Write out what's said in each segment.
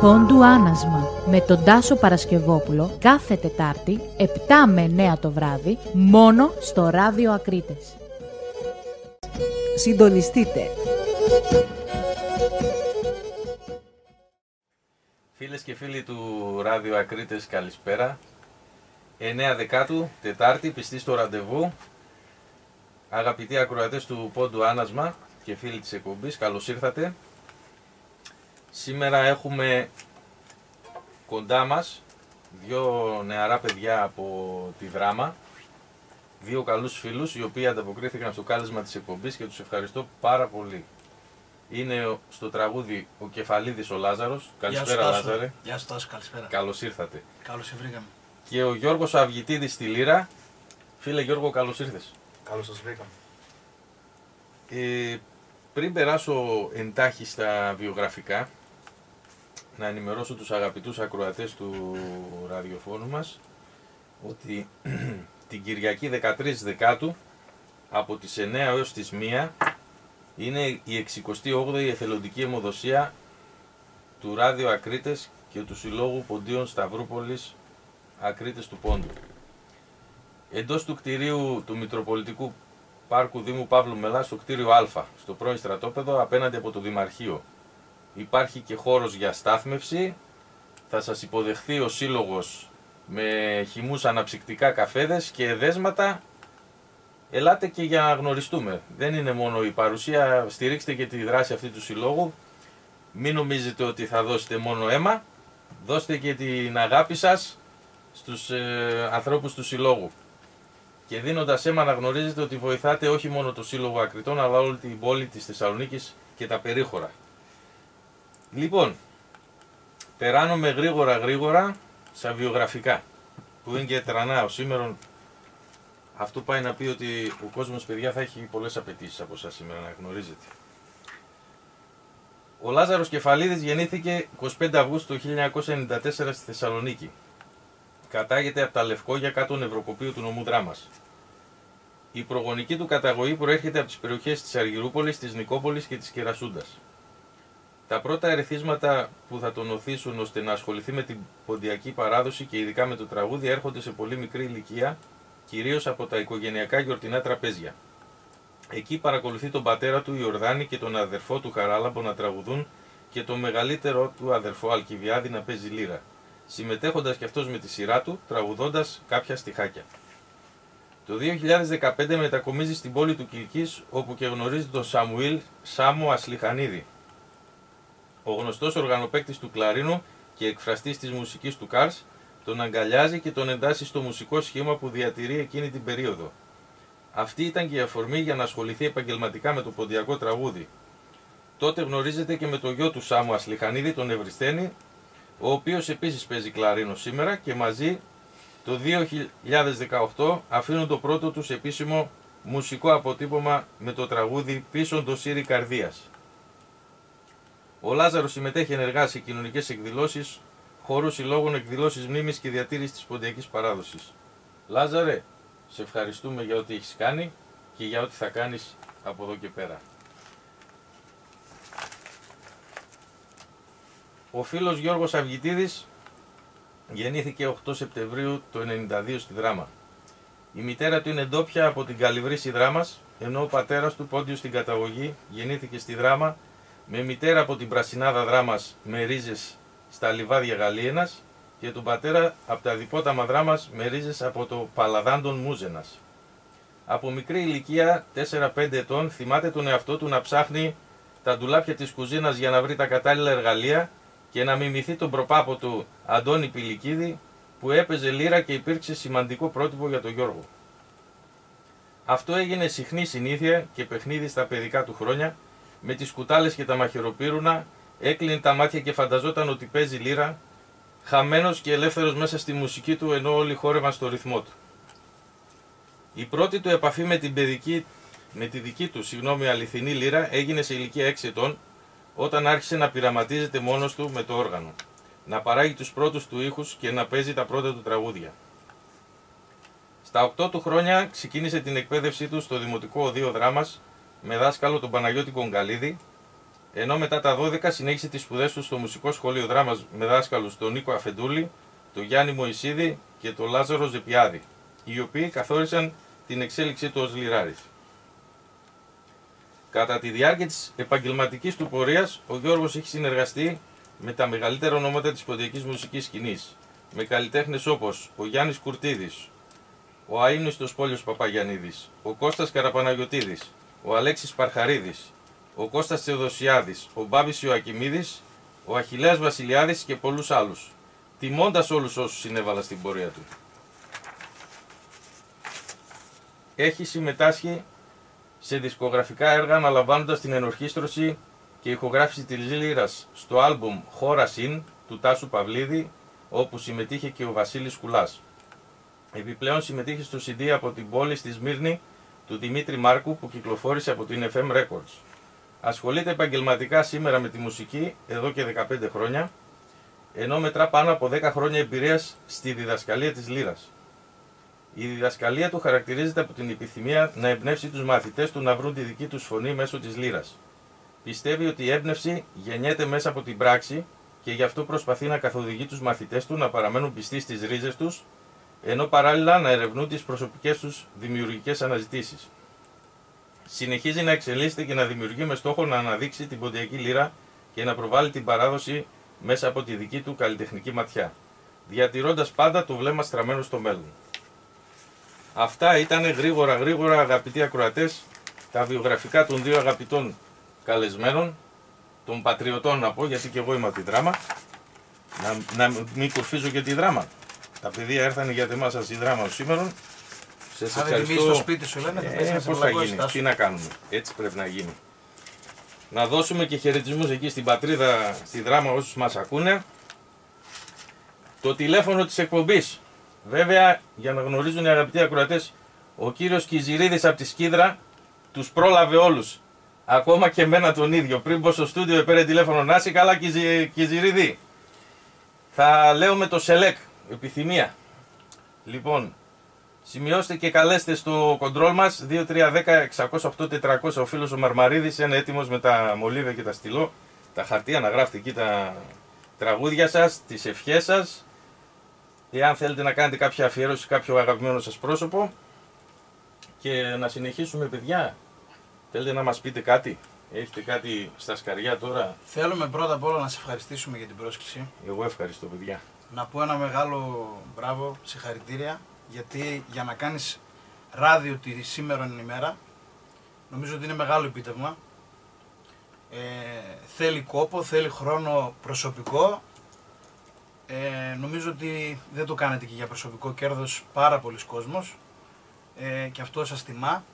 Πόντου Άνασμα με τον Τάσο Παρασκευόπουλο κάθε Τετάρτη 7 με 9 το βράδυ μόνο στο Ράδιο Ακρίτες. Συντονιστείτε. Φίλες και φίλοι του Ράδιο Ακρίτες, καλησπέρα. 9 Δεκάτου, Τετάρτη, πιστοί στο ραντεβού. Αγαπητοί ακροατές του Πόντου Άνασμα και φίλοι της εκπομπής, καλώς ήρθατε. Σήμερα έχουμε κοντά μας δύο νεαρά παιδιά από τη Δράμα, δύο καλούς φίλους οι οποίοι ανταποκρίθηκαν στο κάλεσμα της εκπομπής και τους ευχαριστώ πάρα πολύ. Είναι στο τραγούδι ο Κεφαλίδης ο Λάζαρος. Καλησπέρα Λάζαρε. Γεια σου Τάσο, καλησπέρα. Καλώς ήρθατε. Καλώς σε βρήκαμε. Και ο Γιώργος Αυγητίδης στη Λύρα. Φίλε Γιώργο, καλώς ήρθες. Καλώς σας βρήκαμε. Πριν περάσω εντάχει στα βιογραφικά, να ενημερώσω τους αγαπητούς ακροατές του ραδιοφώνου μας ότι την Κυριακή 13 Δεκάτου από τις 9 έως τις 1 είναι η 68η εθελοντική αιμοδοσία του Ράδιο Ακρίτες και του Συλλόγου Ποντίων Σταυρούπολης Ακρίτες του Πόντου. Εντός του κτηρίου του Μητροπολιτικού Πάρκου Δήμου Παύλου Μελά, στο κτίριο Α, στο πρώην στρατόπεδο απέναντι από το Δημαρχείο. Υπάρχει και χώρος για στάθμευση. Θα σας υποδεχθεί ο σύλλογος με χυμούς αναψυκτικά καφέδες και δέσματα. Ελάτε και για να γνωριστούμε. Δεν είναι μόνο η παρουσία, στηρίξτε και τη δράση αυτή του συλλόγου. Μην νομίζετε ότι θα δώσετε μόνο αίμα. Δώστε και την αγάπη σας στους ανθρώπους του συλλόγου. Και δίνοντας αίμα να γνωρίζετε ότι βοηθάτε όχι μόνο το Σύλλογο Ακριτών, αλλά όλη την πόλη της Θεσσαλονίκης και τα περίχωρα. Λοιπόν, περάνομαι γρήγορα στα βιογραφικά, που είναι και τρανάω σήμερα. Αυτό πάει να πει ότι ο κόσμος, παιδιά, θα έχει πολλές απαιτήσεις από εσάς σήμερα, να γνωρίζετε. Ο Λάζαρος Κεφαλίδης γεννήθηκε 25 Αυγούστου 1994 στη Θεσσαλονίκη. Κατάγεται από τα Λευκόγια κάτω νευροκοπείου του νομού Δράμας. Η προγονική του καταγωγή προέρχεται από τις περιοχές της Αργυρούπολης, της Νικόπολης και της Κερασούντας. Τα πρώτα ερεθίσματα που θα τον οθήσουν ώστε να ασχοληθεί με την ποντιακή παράδοση και ειδικά με το τραγούδι έρχονται σε πολύ μικρή ηλικία, κυρίως από τα οικογενειακά γιορτινά τραπέζια. Εκεί παρακολουθεί τον πατέρα του Ιορδάνη και τον αδερφό του Χαράλαμπο να τραγουδούν και τον μεγαλύτερο του αδερφό Αλκιβιάδη να παίζει λύρα, συμμετέχοντας και αυτός με τη σειρά του, τραγουδώντας κάποια στιχάκια. Το 2015 μετακομίζει στην πόλη του Κιλκής, όπου και γνωρίζει τον Σάμο Ασλιχανίδη. Ο γνωστός οργανοπαίκτης του κλαρίνου και εκφραστής της μουσικής του Καρς τον αγκαλιάζει και τον εντάσσει στο μουσικό σχήμα που διατηρεί εκείνη την περίοδο. Αυτή ήταν και η αφορμή για να ασχοληθεί επαγγελματικά με το ποντιακό τραγούδι. Τότε γνωρίζεται και με το γιο του Σάμου Ασλιχανίδη, τον Ευριστένη, ο οποίος επίσης παίζει κλαρίνο σήμερα, και μαζί το 2018 αφήνουν το πρώτο τους επίσημο μουσικό αποτύπωμα με το τραγούδι «Πίσον το Σύρι Καρδίας». Ο Λάζαρος συμμετέχει ενεργά σε κοινωνικές εκδηλώσεις, χώρους συλλόγων, εκδηλώσεις μνήμης και διατήρηση της ποντιακής παράδοσης. Λάζαρε, σε ευχαριστούμε για ό,τι έχεις κάνει και για ό,τι θα κάνεις από εδώ και πέρα. Ο φίλος Γιώργος Αυγητίδης γεννήθηκε 8 Σεπτεμβρίου το 1992 στη Δράμα. Η μητέρα του είναι ντόπια από την Καλυβρύση Δράμας, ενώ ο πατέρας του, Πόντιος στην καταγωγή, γεννήθηκε στη Δράμα με μητέρα από την Πρασινάδα Δράμας με ρίζες στα Λιβάδια Γαλίενας και τον πατέρα από τα Διπόταμα Δράμας με ρίζες από το Παλαδάντον Μούζενας. Από μικρή ηλικία, 4-5 ετών, θυμάται τον εαυτό του να ψάχνει τα ντουλάπια της κουζίνας για να βρει τα κατάλληλα εργαλεία και να μιμηθεί τον προπάπο του Αντώνη Πηλικίδη, που έπαιζε λύρα και υπήρξε σημαντικό πρότυπο για τον Γιώργο. Αυτό έγινε συχνή συνήθεια και παιχνίδι στα παιδικά του χρόνια. Με τις κουτάλες και τα μαχαιροπύρουνα έκλεινε τα μάτια και φανταζόταν ότι παίζει λύρα, χαμένος και ελεύθερος μέσα στη μουσική του, ενώ όλοι χόρευαν στο ρυθμό του. Η πρώτη του επαφή με τη δική του αληθινή λύρα έγινε σε ηλικία 6 ετών, όταν άρχισε να πειραματίζεται μόνος του με το όργανο, να παράγει τους πρώτους του ήχους και να παίζει τα πρώτα του τραγούδια. Στα 8 του χρόνια ξεκίνησε την εκπαίδευσή του στο Δημοτικό Οδείο Δράμας με δάσκαλο τον Παναγιώτη Κογκαλίδη ενώ μετά τα 12 συνέχισε τις σπουδές του στο Μουσικό Σχολείο Δράμας με δάσκαλους τον Νίκο Αφεντούλη, τον Γιάννη Μωυσίδη και τον Λάζαρο Ζεπιάδη, οι οποίοι καθόρισαν την εξέλιξή του ως λιράρης. Κατά τη διάρκεια της επαγγελματικής του πορείας, ο Γιώργος έχει συνεργαστεί με τα μεγαλύτερα ονόματα της ποντιακής μουσικής σκηνής, με καλλιτέχνες όπως ο Γιάννης Κουρτίδης, ο αείμνηστος Πόλιος Παπαγιαννίδης, ο Κώστας Καραπαναγιωτίδης, ο Αλέξης Παρχαρίδης, ο Κώστας Θεοδοσιάδης, ο Μπάμπης Ιωακιμίδης, ο Αχιλλέας Βασιλιάδης και πολλούς άλλους, τιμώντας όλους όσους συνέβαλαν στην πορεία του. Έχει συμμετάσχει σε δισκογραφικά έργα αναλαμβάνοντας την ενορχήστρωση και ηχογράφηση της λύρας στο άλμπουμ «Χώρα Συν» του Τάσου Παυλίδη, όπου συμμετείχε και ο Βασίλης Κουλάς. Επιπλέον συμμετείχε στο CD από την πόλη στη Σμύρνη του Δημήτρη Μάρκου που κυκλοφόρησε από την FM Records. Ασχολείται επαγγελματικά σήμερα με τη μουσική εδώ και 15 χρόνια, ενώ μετρά πάνω από 10 χρόνια εμπειρίας στη διδασκαλία της λύρας. Η διδασκαλία του χαρακτηρίζεται από την επιθυμία να εμπνεύσει τους μαθητές του να βρουν τη δική τους φωνή μέσω της λύρας. Πιστεύει ότι η έμπνευση γεννιέται μέσα από την πράξη και γι' αυτό προσπαθεί να καθοδηγεί τους μαθητές του να παραμένουν πιστοί στις ρίζες τους, ενώ παράλληλα να ερευνούν τις προσωπικές τους δημιουργικές αναζητήσεις. Συνεχίζει να εξελίσσεται και να δημιουργεί με στόχο να αναδείξει την ποντιακή λύρα και να προβάλλει την παράδοση μέσα από τη δική του καλλιτεχνική ματιά, διατηρώντας πάντα το βλέμμα στραμμένο στο μέλλον. Αυτά ήταν γρήγορα αγαπητοί ακροατές, τα βιογραφικά των δύο αγαπητών καλεσμένων, των πατριωτών να πω, γιατί και εγώ είμαι από τη Δράμα. Να μην κουρφίζω και τη Δράμα. Τα παιδιά έρθανε για εμάς σας η Δράμα σήμερα. Σας ευχαριστώ. Στο σπίτι σου λένε, πώς θα γίνει, τι να κάνουμε, έτσι πρέπει να γίνει. Να δώσουμε και χαιρετισμούς εκεί στην πατρίδα, στη Δράμα όσους μας ακούνε. Το τηλέφωνο της εκπομπής. Βέβαια, για να γνωρίζουν οι αγαπητοί ακροατές, ο κύριος Κιζηρίδης από τη Σκίδρα τους πρόλαβε όλους. Ακόμα και εμένα τον ίδιο. Πριν πω στο στούντιο έπαιρνε τηλέφωνο. Να είσαι καλά, Κιζηρίδη. Θα λέω με το ΣΕΛΕΚ, επιθυμία. Λοιπόν, σημειώστε και καλέστε στο κοντρόλ μας 2310-608-400. Ο φίλος ο Μαρμαρίδης είναι έτοιμος με τα μολύβια και τα στυλό, τα χαρτιά, να γράφετε εκεί τα τραγούδια σας, τις ευχές σας. Εάν θέλετε να κάνετε κάποια αφιέρωση, κάποιο αγαπημένο σας πρόσωπο. Και να συνεχίσουμε, παιδιά. Θέλετε να μας πείτε κάτι, έχετε κάτι στα σκαριά τώρα? Θέλουμε πρώτα απ' όλα να σε ευχαριστήσουμε για την πρόσκληση. Εγώ ευχαριστώ, παιδιά. Να πω ένα μεγάλο μπράβο, συγχαρητήρια, γιατί για να κάνεις ράδιο τη σήμερα ημέρα, νομίζω ότι είναι μεγάλο επίτευγμα. Θέλει κόπο, θέλει χρόνο προσωπικό. Νομίζω ότι δεν το κάνετε και για προσωπικό κέρδος πάρα πολλοί κόσμος, και αυτό σας τιμά.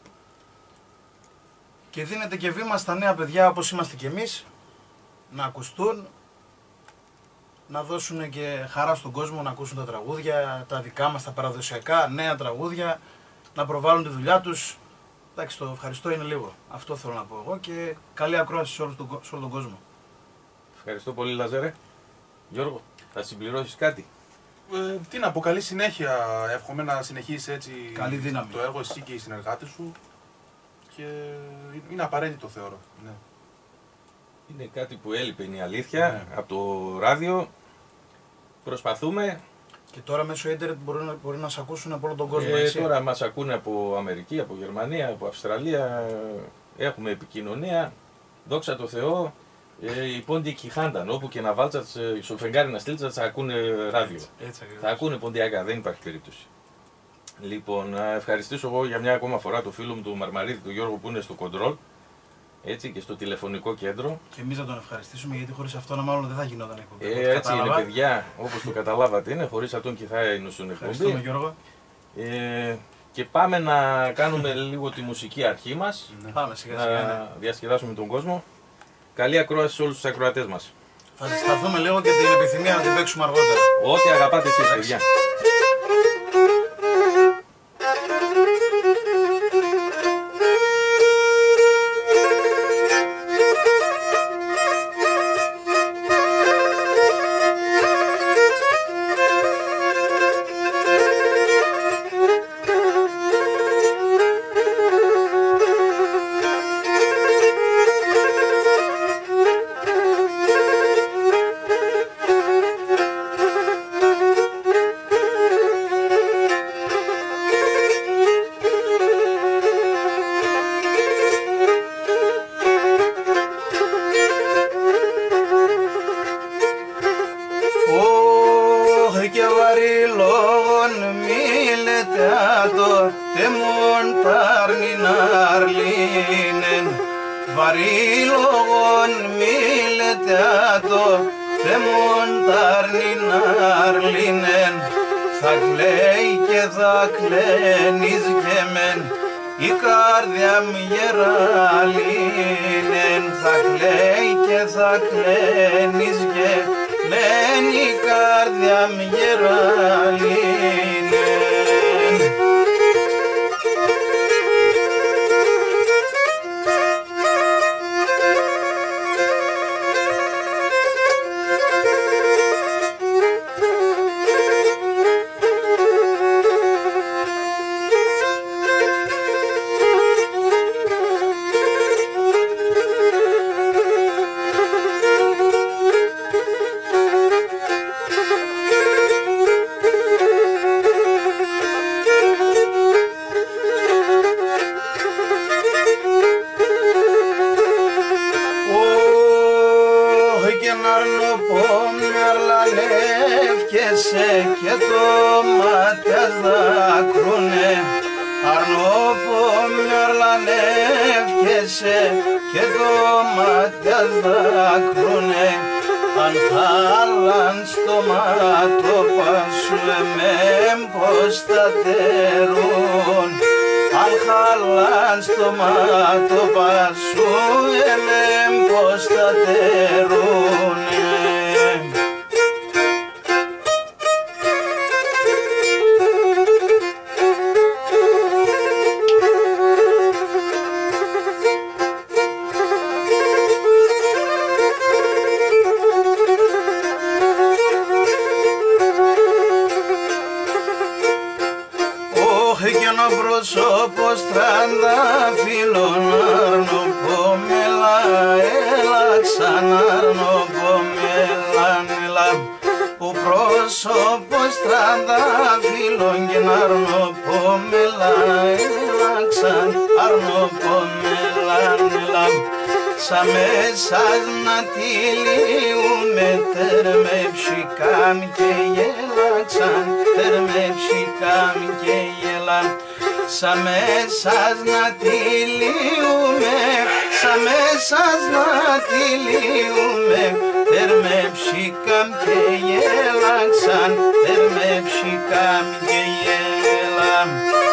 Και δίνετε και βήμα στα νέα παιδιά όπως είμαστε και εμείς, να ακουστούν, να δώσουν και χαρά στον κόσμο, να ακούσουν τα τραγούδια, τα δικά μας, τα παραδοσιακά, νέα τραγούδια, να προβάλλουν τη δουλειά τους. Εντάξει, το ευχαριστώ είναι λίγο. Αυτό θέλω να πω εγώ και καλή ακρόαση σε όλο τον κόσμο. Ευχαριστώ πολύ, Λαζέρε. Γιώργο, θα συμπληρώσεις κάτι? Τι να πω, καλή συνέχεια. Εύχομαι να συνεχίσεις έτσι καλή δύναμη. Το έργο εσύ και οι συνεργάτες σου. Και είναι απαραίτητο, θεωρώ. Ναι. Είναι κάτι που έλειπε, είναι η αλήθεια, από το ράδιο. Προσπαθούμε. Και τώρα μέσω ίντερνετ μπορεί να σε ακούσουν από όλο τον κόσμο, έτσι. Τώρα μας ακούνε από Αμερική, από Γερμανία, από Αυστραλία. Έχουμε επικοινωνία. Δόξα τω Θεώ. Οι πόντιοι κιχάνταν. Όπου και να βάλτσας, στο φεγγάρι να στείλεις, θα ακούνε ράδιο. Έτσι, θα ακούνε ποντιακά, δεν υπάρχει περίπτωση. Λοιπόν, να ευχαριστήσω εγώ για μια ακόμα φορά το φίλο μου του Μαρμαρίδη, του Γιώργο, που είναι στο κοντρόλ, έτσι, και στο τηλεφωνικό κέντρο. Και εμείς να τον ευχαριστήσουμε, γιατί χωρίς αυτόν μάλλον δεν θα γινόταν εκπομπή. Έτσι είναι, παιδιά, όπως το καταλάβατε, είναι. Χωρίς αυτόν και θα είναι στον εκπομπή. Ευχαριστούμε, Γιώργο. Και πάμε να κάνουμε λίγο τη μουσική αρχή μας. Πάμε σιγά-σιγά. Να διασκεδάσουμε τον κόσμο. Καλή ακρόαση σε όλους τους ακροατές μας. Θα συσταθούμε λίγο και την επιθυμία να την παίξουμε αργότερα. Ό,τι αγαπάτε εσείς, παιδιά. αρλίνεν, βαρύ λόγον μίλετε άτο, θεμον τάρνην αρλίνεν, θα κλαίει και θα κλαίνεις και μεν, η καρδιά μου γεραλίνεν, θα κλαίει και θα κλαίνεις και μεν, η καρδιά μου γεραλίνεν. Και το μάτιας δάκρουνε, αρνοπομιαρλανεύκεσαι και το μάτιας δάκρουνε, αν χάλαν στο μάτωπα σου πως τα τερούν, αν χάλαν στο μάτωπα σου πως τα τερούνε. Πρόσωπος τρανταφύλλων αρνοπομέλα, έλα ξαναρνοπομέλα, έλα. Ο πρόσωπος τρανταφύλλων και αρνοπομέλα, έλα ξαναρνοπομέλα, έλα. Σαν μέσας να τυλίουμε τέρμε ψικάμ και γέλαξαν, τέρμε ψικάμ και γέλαν. Σαν μέσας να τυλίουμε, σαν μέσας να τυλίουμε, τέρμε ψικάμ και γέλαξαν, τέρμε ψικάμ και γέλαν.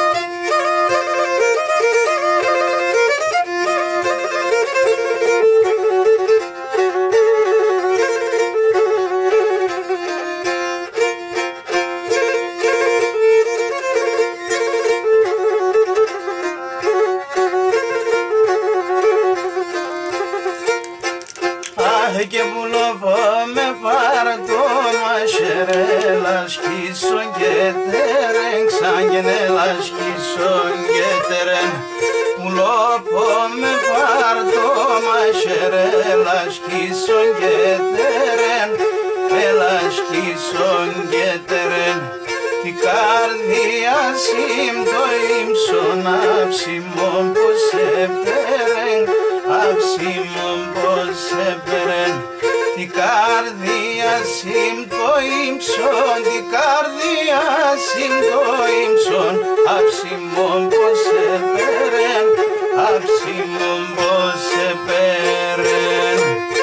Και βουλοβάμε πάρτο μασερέλα σκίσον και τερέν, ξαγενέλα σκίσον και τερέν. Βουλοβάμε πάρτο μασερέλα σκίσον και τερέν, έλα σκίσον και τερέν. Τη καρδία σύμπτω ύψον αψιμόν πως επέρεν, αψιμόν πως επέρεν. Τη καρδία σύμπτω ύψον, τη καρδία σύμπτω ύψον, αψιμόν πως επέρεν, αψιμόν πως επέρεν.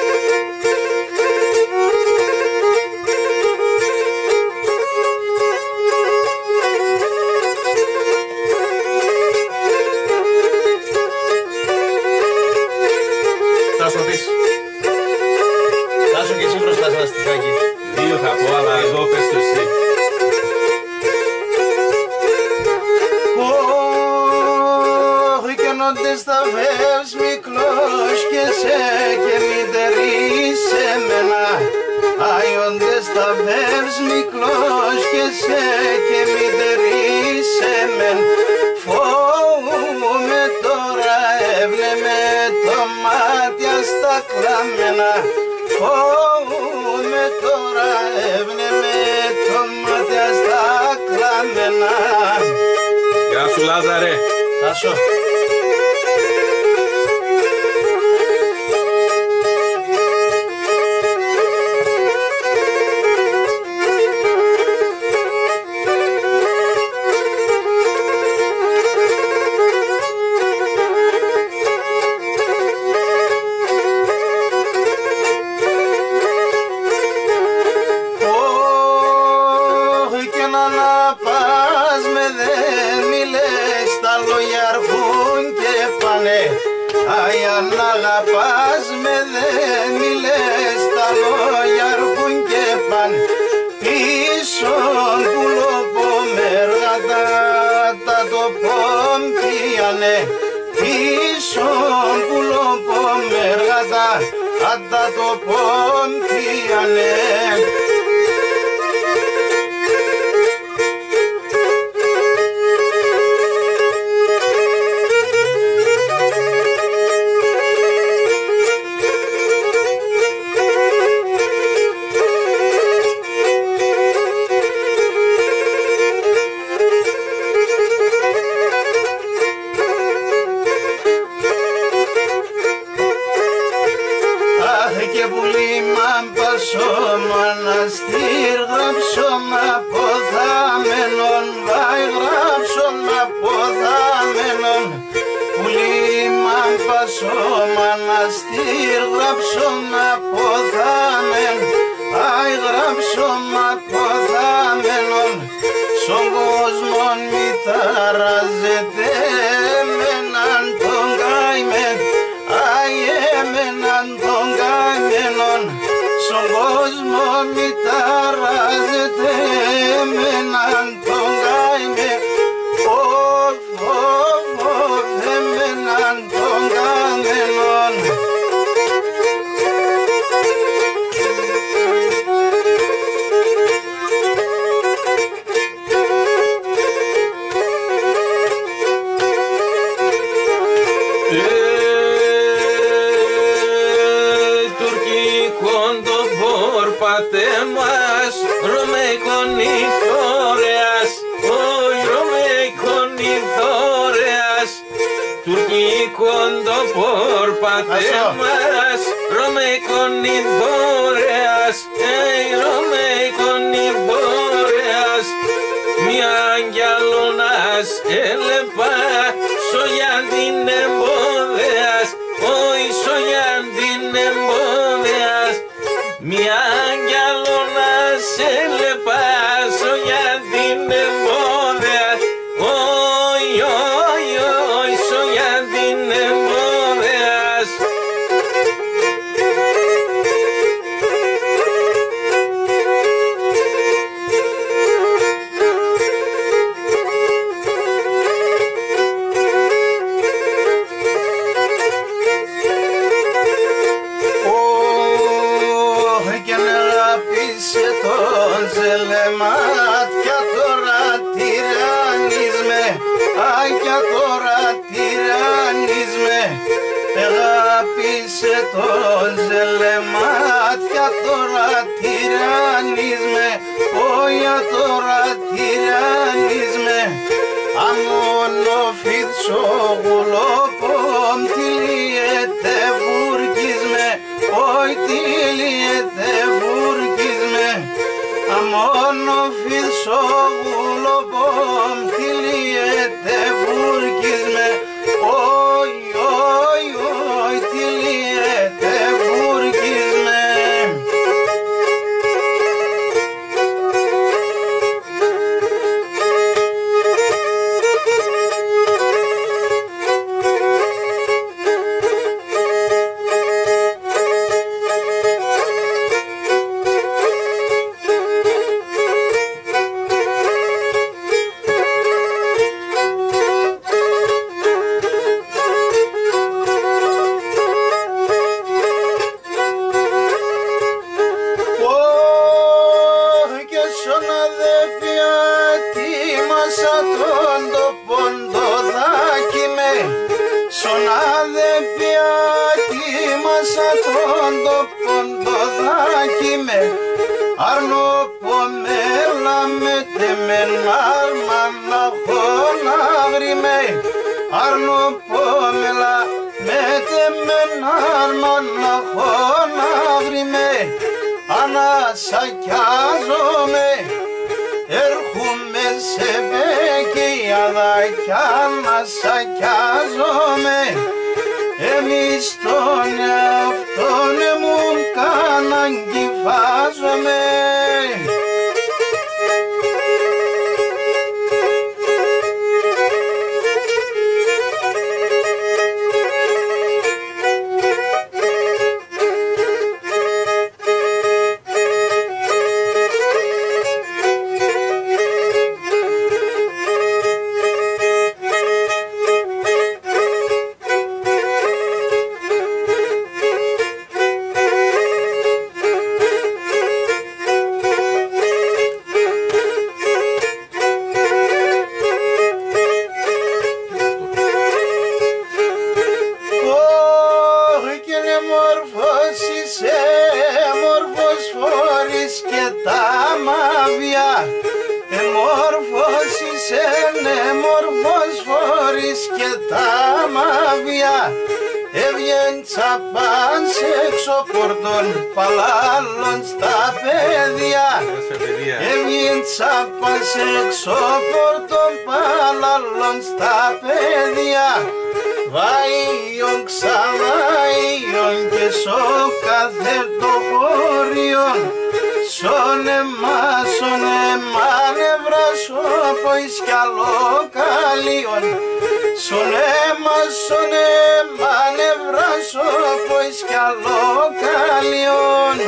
Τάσο και εσύ μπροστά σε ένα στιχάκι. Δύο θα πω, αλλά εδώ πες το εσύ. Γινόντες τα βεύς μικρός και σε και μητερείς εμένα. Άιοντες τα βεύς μικρός και σε και μητερείς εμένα. Φοβούμαι τώρα έβλεπε το μάτια στα κλαμμένα. Φοβούμαι τώρα έβλεπε το μάτια στα κλαμμένα. Γεια σου Λάζαρε. Τάσο. Αι αν αγαπάς με δεν μιλές, τα λόγια έρχουν και πάνε πίσω. Πουλοπομεργατά τα το πομπίανε πίσω. Πουλοπομεργατά τα το πομπίανε. Μοναστήρ γράψω μ' αποθάμενον, βάι γράψω μ' αποθάμενον. Πουλί μ' πασό μοναστήρ γράψω μ' αποθάμενον, βάι γράψω μ' αποθάμενον. Στον κόσμο μη ταράζεται εμέναν τον καημέν, αι εμέναν τον καημένον. Στον κόσμο μη ταράζεται εμέναν τον καημέν, εμέναν τον καημένον. Πατέμας Ρωμαϊκόν ηθόρεας, όι Ρωμαϊκόν ηθόρεας. Τουρκικόν το πορ πατέμας Ρωμαϊκόν ηθόρεας, Ρωμαϊκόν ηθόρεας. Μια αγγιαλώνας έλεπα σογιάν την εμπόδεας, όι σογιάν την εμπόδεας. Μια αγγιαλώνας έλεπα σογιάν την εμπόδεας, όι όι όι σογιάν την εμπόδεας. Μάτια τώρα τυραννείς με, άκια τώρα τυραννείς με. Αγάπησε το ζελεμάτια τώρα τυραννείς με, όια τώρα τυραννείς με. Αμόνο φίτσο γουλόπομ τυλιέται βούρκεις με, όι τυλιέται βούρκεις με. Αμόνο φίτσο γουλόπομ τυλιέται βούρκεις με, όι όι όι τυλιέται βούρκεις με. Ανασακιάζομαι, έρχομαι σε μπέκια κι ανασακιάζομαι. Εμείς τον εαυτόν μου κάναν κυφάζομαι. έσαινε μορφός φορείς και τα μαβιά. Έβγεν τσαπάς έξω πορτών παλάλων στα παιδιά. Έβγεν τσαπάς έξω πορτών παλάλων στα παιδιά. Βάιον ξαβάιον και σο κάθε το χωριόν. Σώνεμα νευράσω ποης κι άλλο καλίον. Σώνεμα νευράσω ποης κι άλλο καλίον.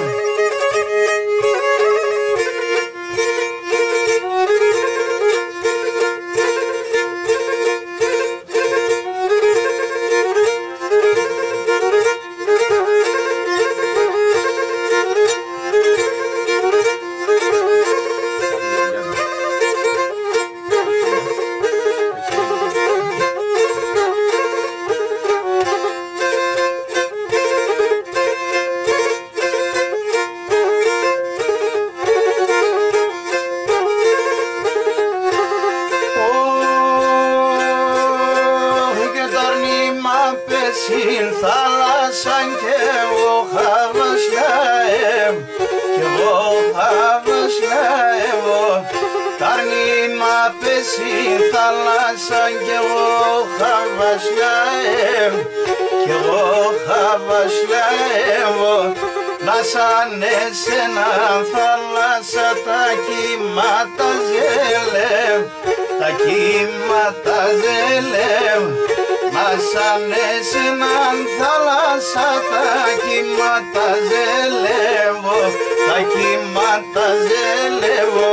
Στην θάλασσαν κι εγώ χαβασλαέμ, κι εγώ χαβασλαέμ. Τα νήμα πέσει θάλασσαν κι εγώ χαβασλαέμ, κι εγώ χαβασλαέμ. Να σαν εσένα θάλασσα τα κύματα ζελεύν, τα κύματα ζελεύν. Μα σαν εσέναν θάλασσα τα κύματα ζελεύω, τα κύματα ζελεύω.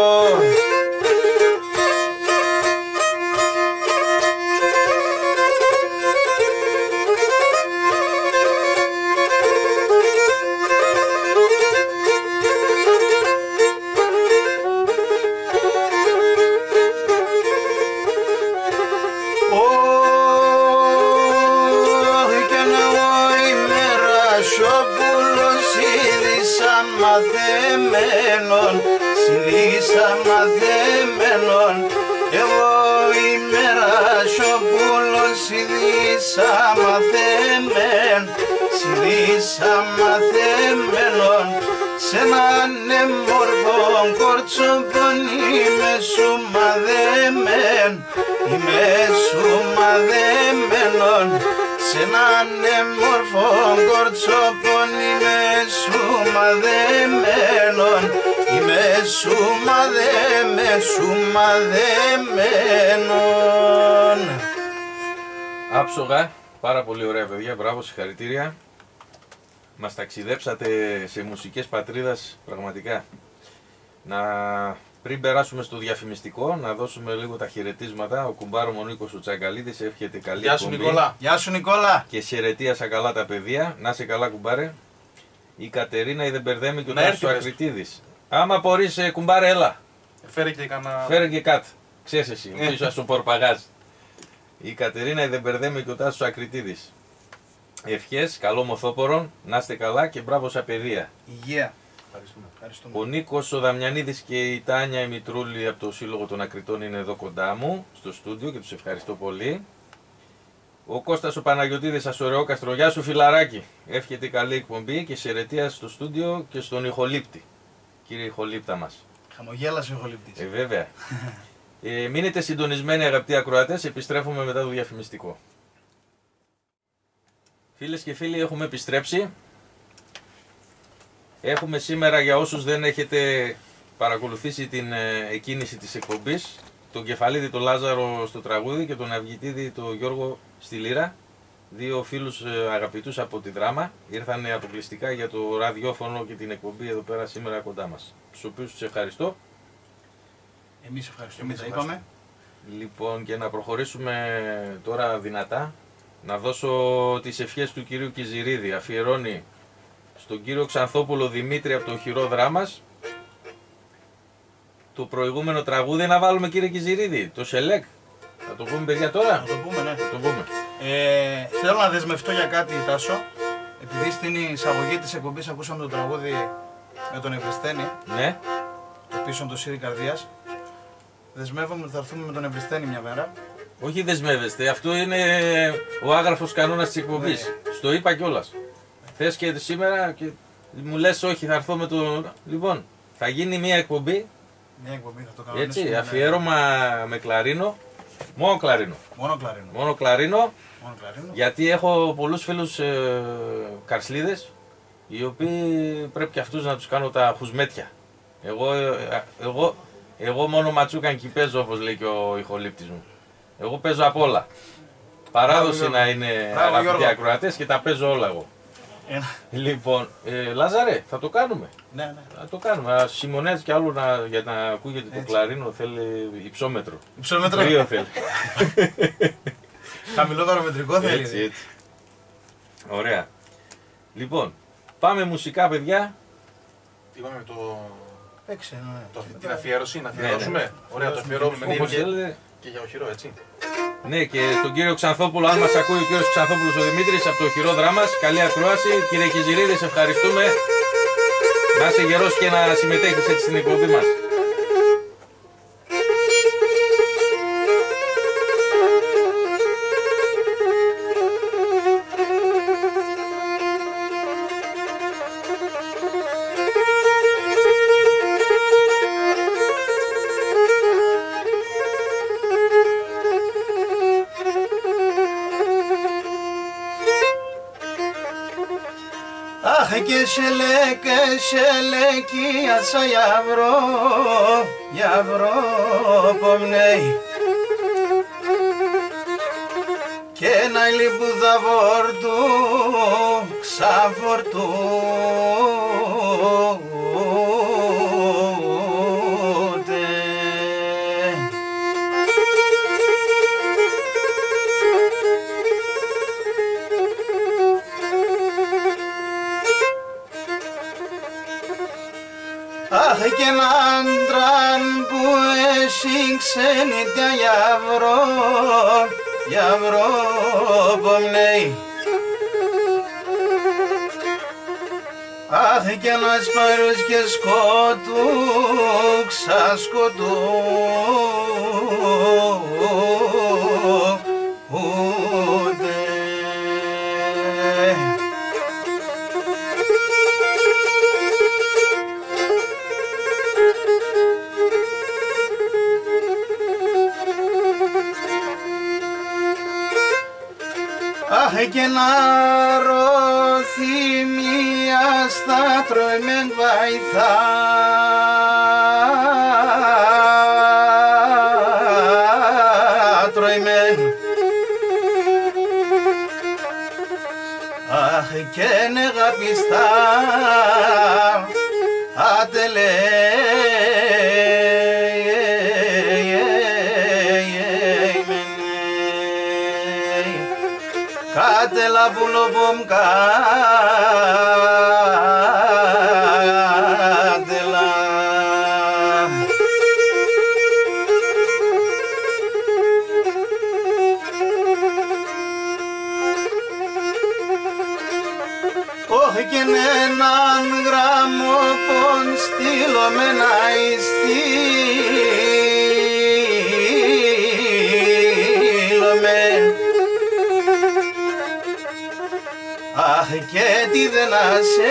Μαθεμένον, συνήθισα μαθεμένον. Εγώ είμαι ρασοπούλος, συνήθισα μαθεμένον. Σ' έναν εμόρφον κορτσοπον είμαι σου μαδεμέν, είμαι σου μαδεμένον. Σ' έναν εμόρφον κορτσοπον είμαι σου μαδεμένον, είμαι σου μαδεμένον. Άψογα, πάρα πολύ ωραία παιδιά, μπράβο, συγχαρητήρια. Μας ταξιδέψατε σε μουσικές πατρίδας πραγματικά. Πριν περάσουμε στο διαφημιστικό, να δώσουμε λίγο τα χαιρετίσματα. Ο κουμπάρο μου ο Νίκος ο Τσαγκαλίδης εύχεται καλή Γεια σου εκπομπή. Νικόλα. Γεια σου Νικόλα. Και χαιρετίασα καλά τα παιδιά. Να σε καλά κουμπάρε. Η Κατερίνα η Δεμπερδέμη και ο Να Τάσος ο έρθει, Ακριτίδης. Άμα μπορείς κουμπάρε έλα. Φέρε και κανένα... Φέρε και κάτι. Ξέρεις εσύ, πίσω στο πορπαγάζ. Η Κατερίνα η Δεμπερδέμη και ο Τάσος ο Ακριτίδης. Ευχές, καλό μοθόπορον, να είστε καλά και μπράβο στα παιδεία. Υγεία. Ο Νίκος ο Δαμιανίδης και η Τάνια η Μητρούλη από το Σύλλογο των Ακριτών είναι εδώ κοντά μου στο στούντιο και τους ευχαριστώ πολύ. Ο Κώστας ο Παναγιωτίδης Ασορεόκαστρο, γεια σου φιλαράκι. Εύχεται καλή εκπομπή και χαιρετία στο στούντιο και στον ηχολήπτη. Κύριε ηχολήπτα μας. Χαμογέλασε ο ηχολήπτης. Βέβαια. Μείνετε συντονισμένοι αγαπητοί ακροατές, επιστρέφουμε μετά το διαφημιστικό. Φίλες και φίλοι, έχουμε επιστρέψει. Έχουμε σήμερα, για όσους δεν έχετε παρακολουθήσει την εκκίνηση της εκπομπής, τον Κεφαλίδη τον Λάζαρο στο τραγούδι και τον Αυγητίδη τον Γιώργο στη λύρα. Δύο φίλους αγαπητούς από τη Δράμα. Ήρθαν αποκλειστικά για το ραδιόφωνο και την εκπομπή εδώ πέρα σήμερα κοντά μας. Τους οποίους τους ευχαριστώ. Εμείς ευχαριστούμε, τα είπαμε. Λοιπόν, και να προχωρήσουμε τώρα δυνατά. Να δώσω τις ευχές του κυρίου Κιζηρίδη. Αφιερώνει στον κύριο Ξανθόπουλο Δημήτρη από το Χειρό Δράμας. Το προηγούμενο τραγούδι να βάλουμε, κύριε Κιζηρίδη, το Σελέκ. Θα το πούμε παιδιά τώρα. Θα το πούμε, ναι. Θα το πούμε. Θέλω να δεσμευτώ για κάτι, Τάσο. Επειδή στην εισαγωγή της εκπομπής ακούσαμε το τραγούδι με τον Ευρεσθένη, Ναι. το πίσω το Σύρι Καρδίας. Δεσμεύομαι ότι θα έρθουμε με τον Ευρυσθένη μια μέρα. Όχι δεσμεύεστε, αυτό είναι ο άγραφος κανόνας της εκπομπής. Ναι. Στο είπα κιόλας. Θες και σήμερα και μου λες όχι θα έρθω με το... Λοιπόν, θα γίνει μια εκπομπή, Μια εκπομπή θα το κανονίσουμε. έτσι, ναι. αφιέρωμα με κλαρίνο. Μόνο κλαρίνο. Μόνο κλαρίνο. Μόνο κλαρίνο, Μόνο κλαρίνο. γιατί έχω πολλούς φίλους καρσλίδες, οι οποίοι πρέπει και αυτούς να τους κάνω τα χουσμέτια. Εγώ μόνο ματσούκαν παίζω, όπως λέει και ο ηχολήπτης μου. Εγώ παίζω απ' όλα. Παράδοση Μπράβο, να είναι Μπράβο, αγαπητοί Γιώργο. ακροατές και τα παίζω όλα εγώ. Λοιπόν, Λάζαρε, θα το κάνουμε. Ναι, ναι. Θα το κάνουμε. Σημονέας κι άλλο για να ακούγεται το Έτσι. κλαρίνο θέλει υψόμετρο. Υψόμετρο. Δύο θέλει. Χαμηλό παραμετρικό θέλει. Έτσι, έτσι. Ωραία. Λοιπόν, πάμε μουσικά, παιδιά. Είπαμε το, Παίξε, ναι. την αφιέρωση, να Ναι, αφιερώσουμε. ναι. Ωραία, το αφιερώνουμε Όπως και, θέλετε. και για οχυρό, έτσι. Ναι, και στον κύριο Ξανθόπουλο, αν μας ακούει ο κύριος Ξανθόπουλος ο Δημήτρης από το Οχυρό Δράμας, καλή ακρόαση. Κύριε Κιζηρίδη, σε ευχαριστούμε. Να είσαι γερός και να συμμετέχεις έτσι στην εκπομπή μας. Αχ και σελέκι άσα γιαβρό πομνέι και ένα λιμπούδα βόρτου ξαφορτού Αχ και έναν άντραν που εσύ ξενιτιά γιαβρό πομνέι Αχ και ένας πάρος και σκότου ξασκοτού Αχ και να ροθυμία στα τροημέν βαϊθά τροημέν Αχ και νεγαπιστά ατελέ Κάτε la πουλοπομ κάτε la Όχι και έναν γράμμο πον στείλω με να Αχ και τι δεν άσε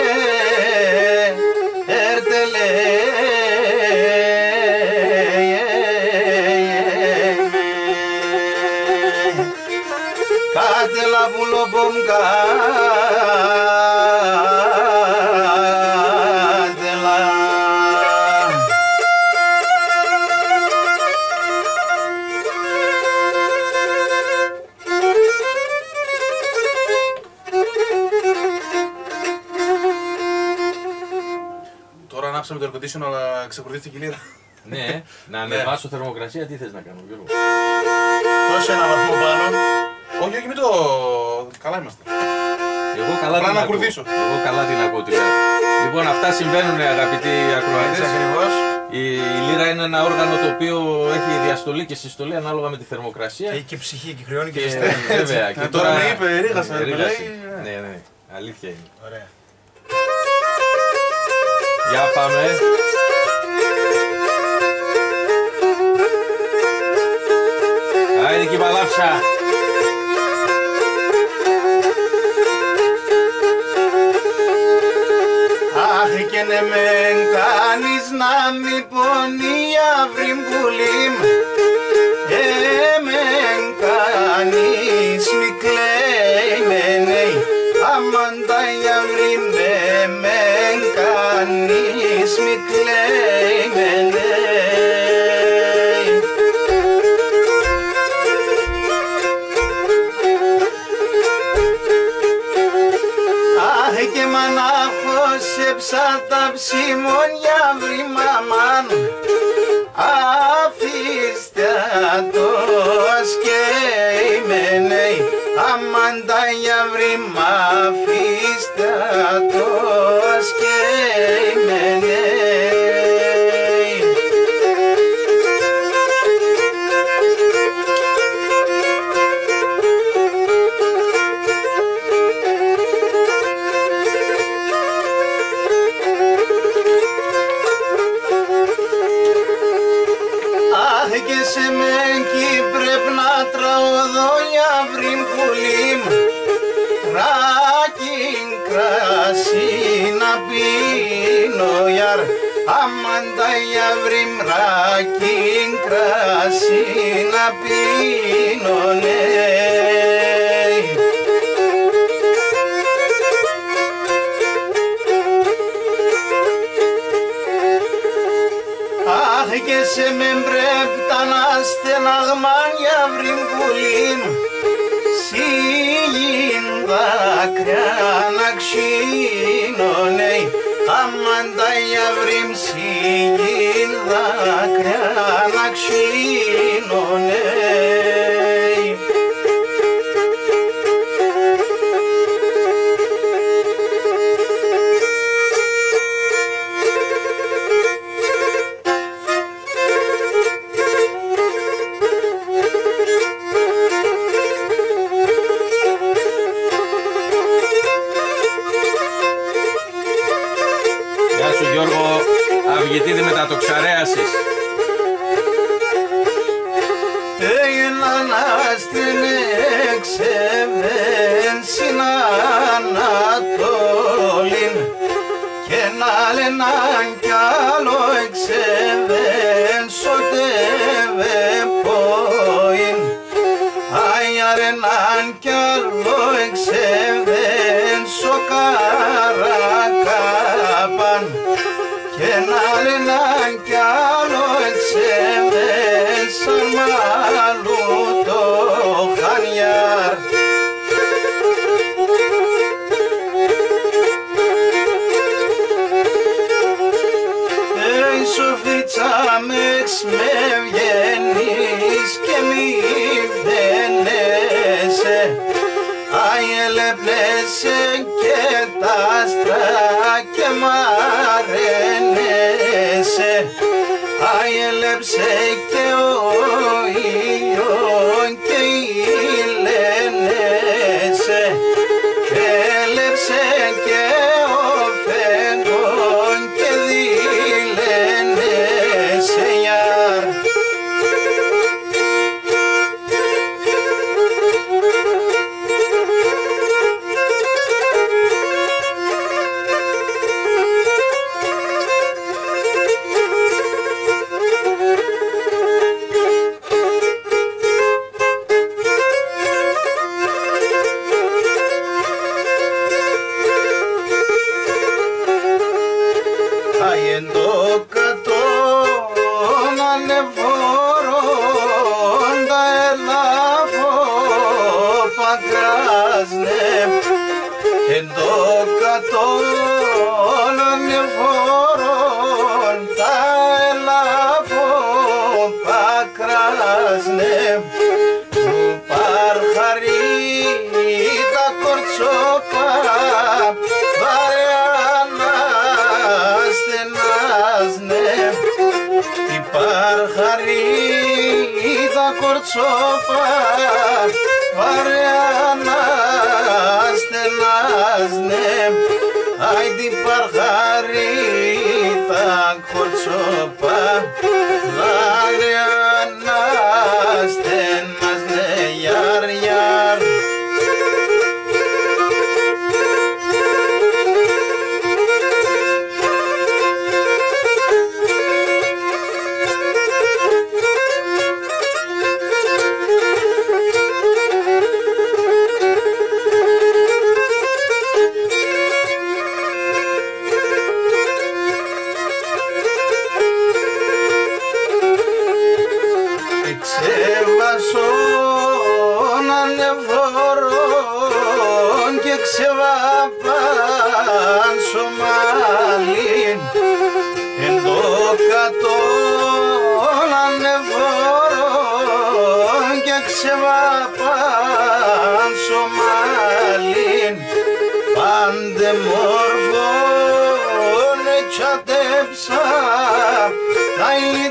έρτελε Κάτε la πουλοπομ κάτε la Τώρα ανάψαμε το air condition, αλλά ξεκουρδίστηκε η λίρα. Ναι, να ανεβάσω θερμοκρασία, τι θες να κάνω, Γιώργο. Δώσε ένα βαθμό πάνω. Όχι, όχι, μην το. Καλά είμαστε. Εγώ καλά Απλά την να ακούω. κουρδίσω. Εγώ καλά την ακούω τη λίρα. Λοιπόν, αυτά συμβαίνουν αγαπητοί Έτσι ακροατές. ακριβώς. Η λίρα είναι ένα όργανο το οποίο έχει διαστολή και συστολή ανάλογα με τη θερμοκρασία. Έχει και ψυχή και κρυώνει και Και ζεσταίνει. βέβαια. Και Τώρα με είπε, ρίγασα, ρίγασε. λέει, Ναι, ναι, αλήθεια είναι. Ωραία. Για πάμε. εκεί παλάψα. Αχ και ναι μεν κάνεις να μη πονεί αύριο πουλίμ. Μεν κάνεις μη κλαίει μενέι. Αμάντα η αύριο μεν κάνεις μη κλαίει μενέι. Αχ και μανάχος έψα τα ψημόνια βρει μαμάν. Αφήστε το ασκέιμενέι. Αμάντα για βρει μ' αφήστε το ασκέιμενέι. Αχ και σε μένκι πρέπει να τραωδώ για βρύν πουλίμ. Ράκιν κρασί να πίνω γιαρ. Αμάντα για βρύν ράκιν κρασί να πίνω ναι. Αχ και σε μεν πρέπει τα να στεναγμάνια βρύν πουλίμ. Σιγήν δάκρυα να ξύνωνε. Αμάντα για βρύν σιγήν δάκρυα να ξύνωνε. Γεια σου Γιώργο, Αυγητίδη μετατοξαρέασης. Έγιναν άστην εξεβέν συνανατολήν και να λέναν κι άλλο εξεβέν σωτεύε πόην. Αιαρεναν κι άλλο εξεβέν σοκαρακάπαν και να λέναν κι άλλο εξεβέν σαν μάλλου το χανιάρ. Η σοφίτσα με βγαίνεις και μη φαίνεσαι. Αελέπνεσαι και τα άστρα και μ' αρένεσαι. Αελέψε και ο ήλιον και ηλένεσαι. Έλεψε και ο φεγγόν και δηλένεσαι γιαρ. Εν το κατόν ανεφόρον τα ελαφό πακράσνε. Εν το κατόν ανεφόρον τα ελαφό πακράσνε. Του παρχαρί τα κορτσόπα τι παρχαρί τα κορτσόπα παρέα να στενάζνε. Άι τι παρχαρί τα κορτσόπα παρέα να στενάζνε. ξεβάπαν σωμάλιν εν το κατόν ανεφόρον και ξεβάπαν σωμάλιν πάντε μόρφον ετσατέψα τα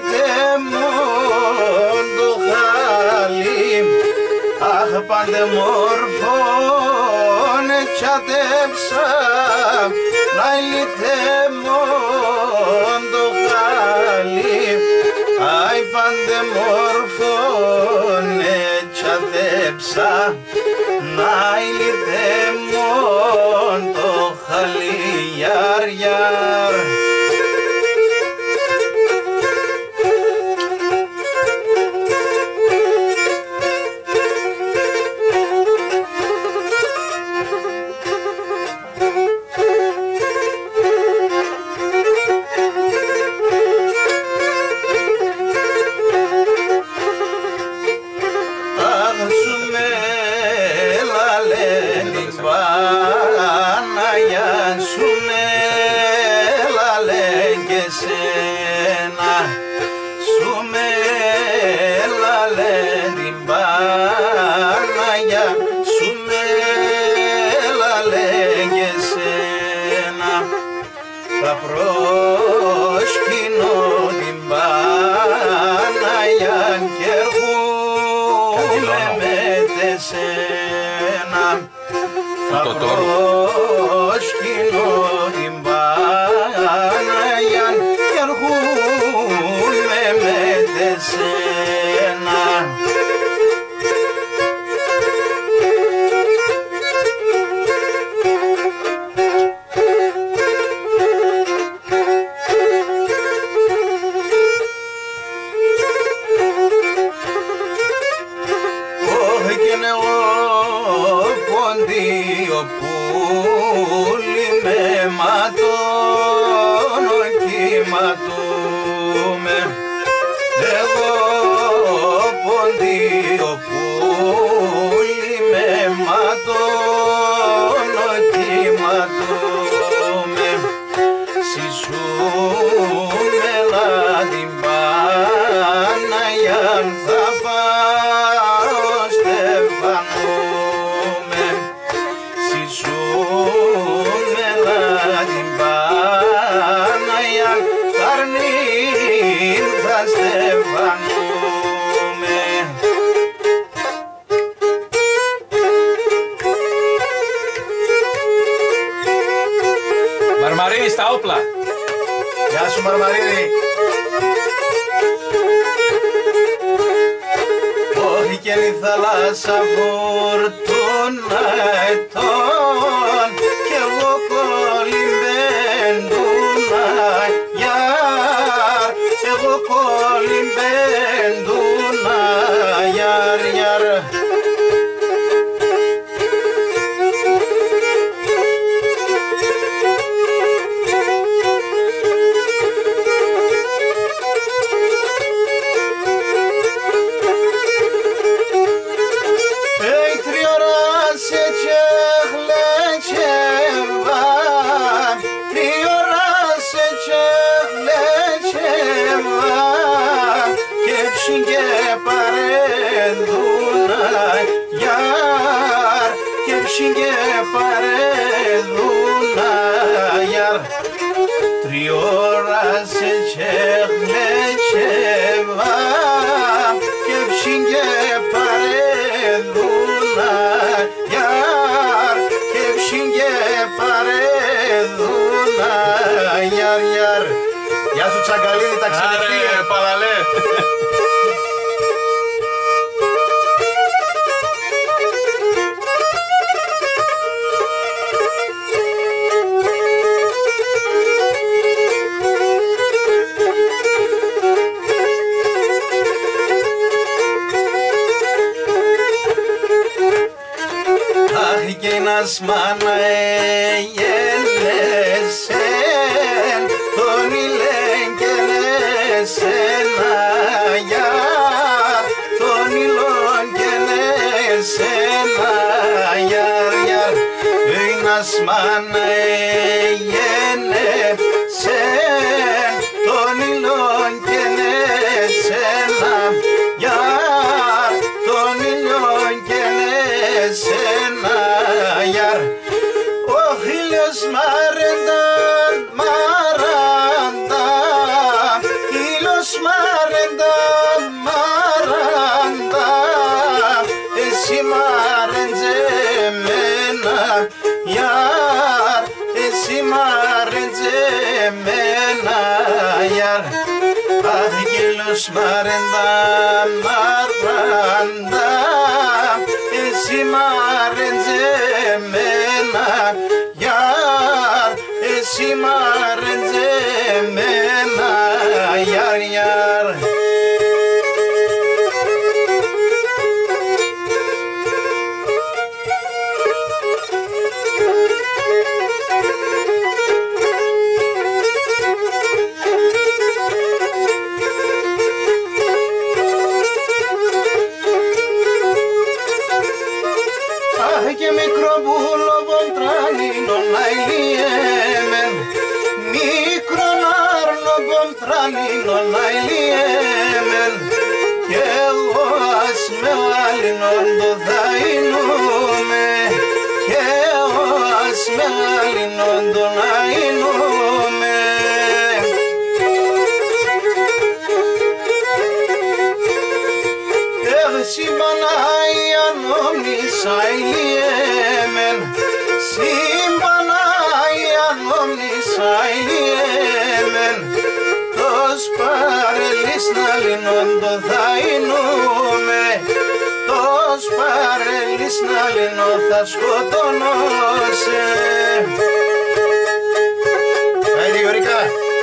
ηλιτέμον το χαλί. Αχ, πάντε μόρφον ετσατέψα να ηλιτέμον το χαλί. Αι, πάντε μόρφον ετσατέψα να ηλιτέμον το χαλί. Γιαρ, γιαρ. Θα προσκυνώ την Παναγιά και έρχομαι με τεσένα. Θα προσκυνώ την Παναγιά και έρχομαι με τεσένα. Πούλι με ματώνω κύματούμε. Εγώ ποντίο πούλι με ματώνω κύματούμε. Συσούμε την Παναγιά θα πάω στεφανούμε. Συσούμε την Παναγιά θα αρνήν θα στεφανούμε. Μαρμαρίνη στα όπλα. Γεια σου Μαρμαρίνη. Όχι και η θάλασσα φορτούνα ετών κι εγώ κολυμπέντουνα γιαρ, εγώ κολυμπέντουνα γιαρ, γιαρ. Τριώρα σε τσέχλετσεβα και ψήνγε παρεδούνα γιαρ και ψήνγε παρεδούνα γιαρ γιαρ. Γεια σου Τσαγκαλίδη ταξιδευτή. Άρε παραλέ. Ένας μάνα έγενεσεν, τον ηλέγγενεσεν αγιά, τον ηλόγγενεσεν αγιά, ένας μάνα εγένεσεν τον ήλιον και εσένα για τον ήλιον και εσένα γιαρ ο ήλιος μαρένταν μαράντα ήλιος μαρένταν μαράντα εσύ μαρέντζεμένα γιαρ εσύ μαρέντζεμένα γιαρ ήλιος μαρένταν μαράντα εσύ μαρέντζεμένα γιαρ εσύ μαρέντζεμένα γιαρ γιαρ και μικρό πουλο ποντράνινον αηλιέμεν μικρόν άρνο ποντράνινον αηλιέμεν και εγώ ας με άλληνον το δαϊνούμε και εγώ ας με άλληνον το δαϊνούμε εσύ Παναγία νόμισα ηλιέμεν Συμπαναγία νόμισα ηλιέμεν τος παρελής να λυνών το δαϊνούμε τος παρελής να λυνώ θα σκοτώνωσε Άιντε Γεωρικά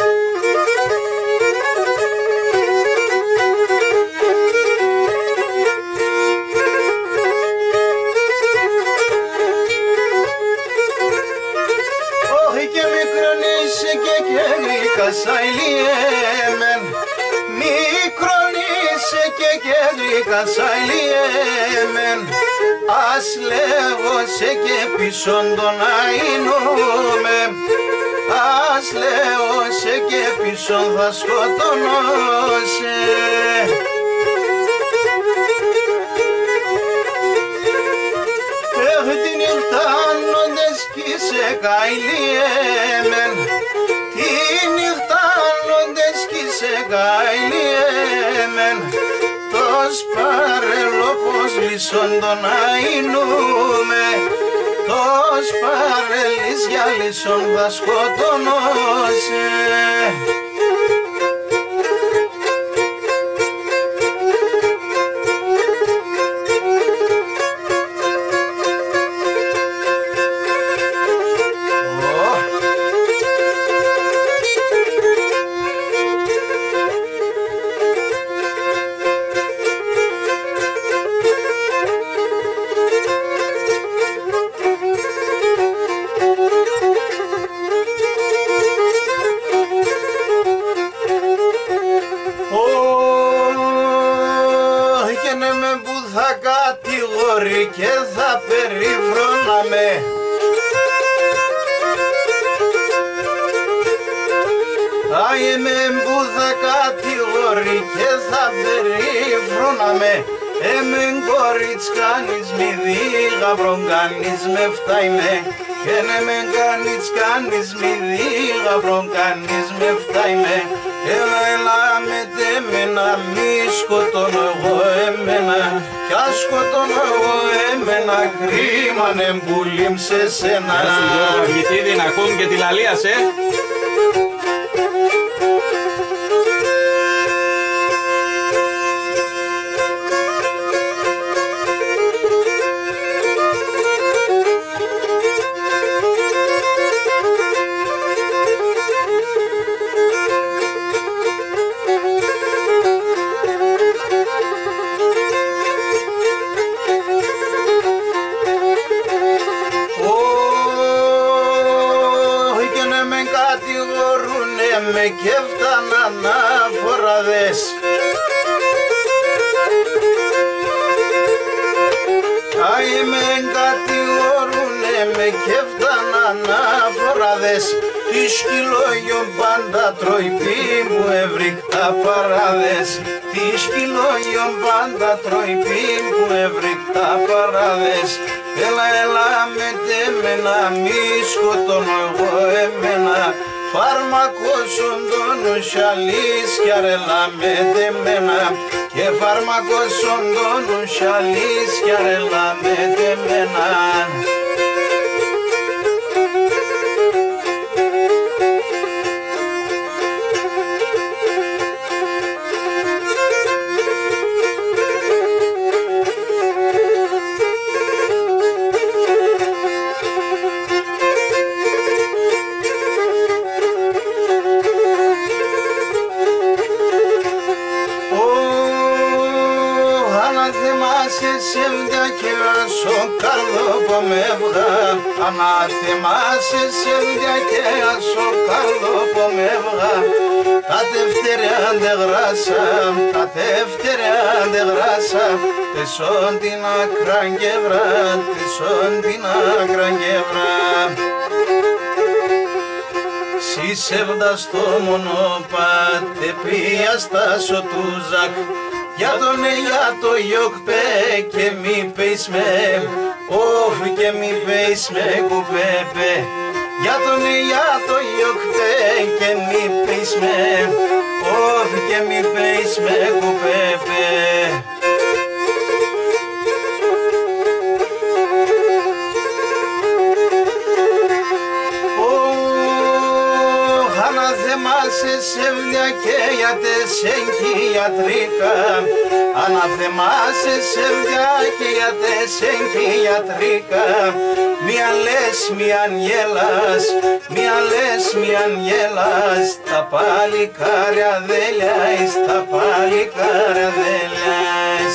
Σαηλιέμεν μικρόν είσαι και κέντρικα σαηλιέμεν ας λέγω σε και πισόν τον αείνουμε ας λέγω σε και πισόν θα σκοτώνωσε την νυχτάνοντες κι σε καηλιέμεν τη νυχτάνοντες κι σε καηλιέμεν τος παρελόπος λυσόν τον αείνουμε τος παρελής για λυσόν θα σκοτώνωσε και θα περιφρόναμε Άιε με που θα κατηγορεί και θα περιφρόναμε Εμεν κορίτς κάνεις μη δίγαυρον κάνεις με φτάιμε και ναι μεν κάνεις μη δίγαυρον κάνεις με φτάιμε Έλα με τέμενα μη σκοτώνω εγώ εμένα κι ας σκοτώνω εγώ εμένα κρίμανε μπουλήμ σε σένα Γεια σου Γιώργο Γητίδη να ακούν και τη λαλία σε με και φτάναν αφοράδες Άι με κατηγορούνε με και φτάναν αφοράδες. Τι σκυλόγιον πάντα τρώει που έβρικτα παράδες. Τι σκυλόγιον πάντα τρώει που έβρικτα παράδες. Έλα, έλα με τέμενα, μη σκοτώνω εγώ εμένα. Φάρμακος οντώνους αλήθεια ρελά με τέμενα. Και φάρμακος οντώνους αλήθεια ρελά με τέμενα. Αναθεμάσαι σε μια και ασο καρδόπο με βγα. Τα τευτέρια αντεγράσα, τα τευτέρια αντεγράσα. Τεσόν την άκρα γεύρα, τεσόν την άκρα γεύρα. Συσέβδα στο μονοπάτε πια στα σωτούζακ. Για τον για το γιοκπέ και μη πεις με. Όφ και μη πεις με κουπέπε. Για τον για το γιοκπέ και μη πεις με. Όφ και μη πεις με κουπέπε. Αναθεμάσαι σε και γιατές εγκυιατρικά. Αναθεμάσαι σε και γιατές εγκυιατρικά. Μία λες, μίαν γέλας, μία λες, μίαν γέλας. Τα παλικάρια δέλιας, τα παλικάρια δέλιας.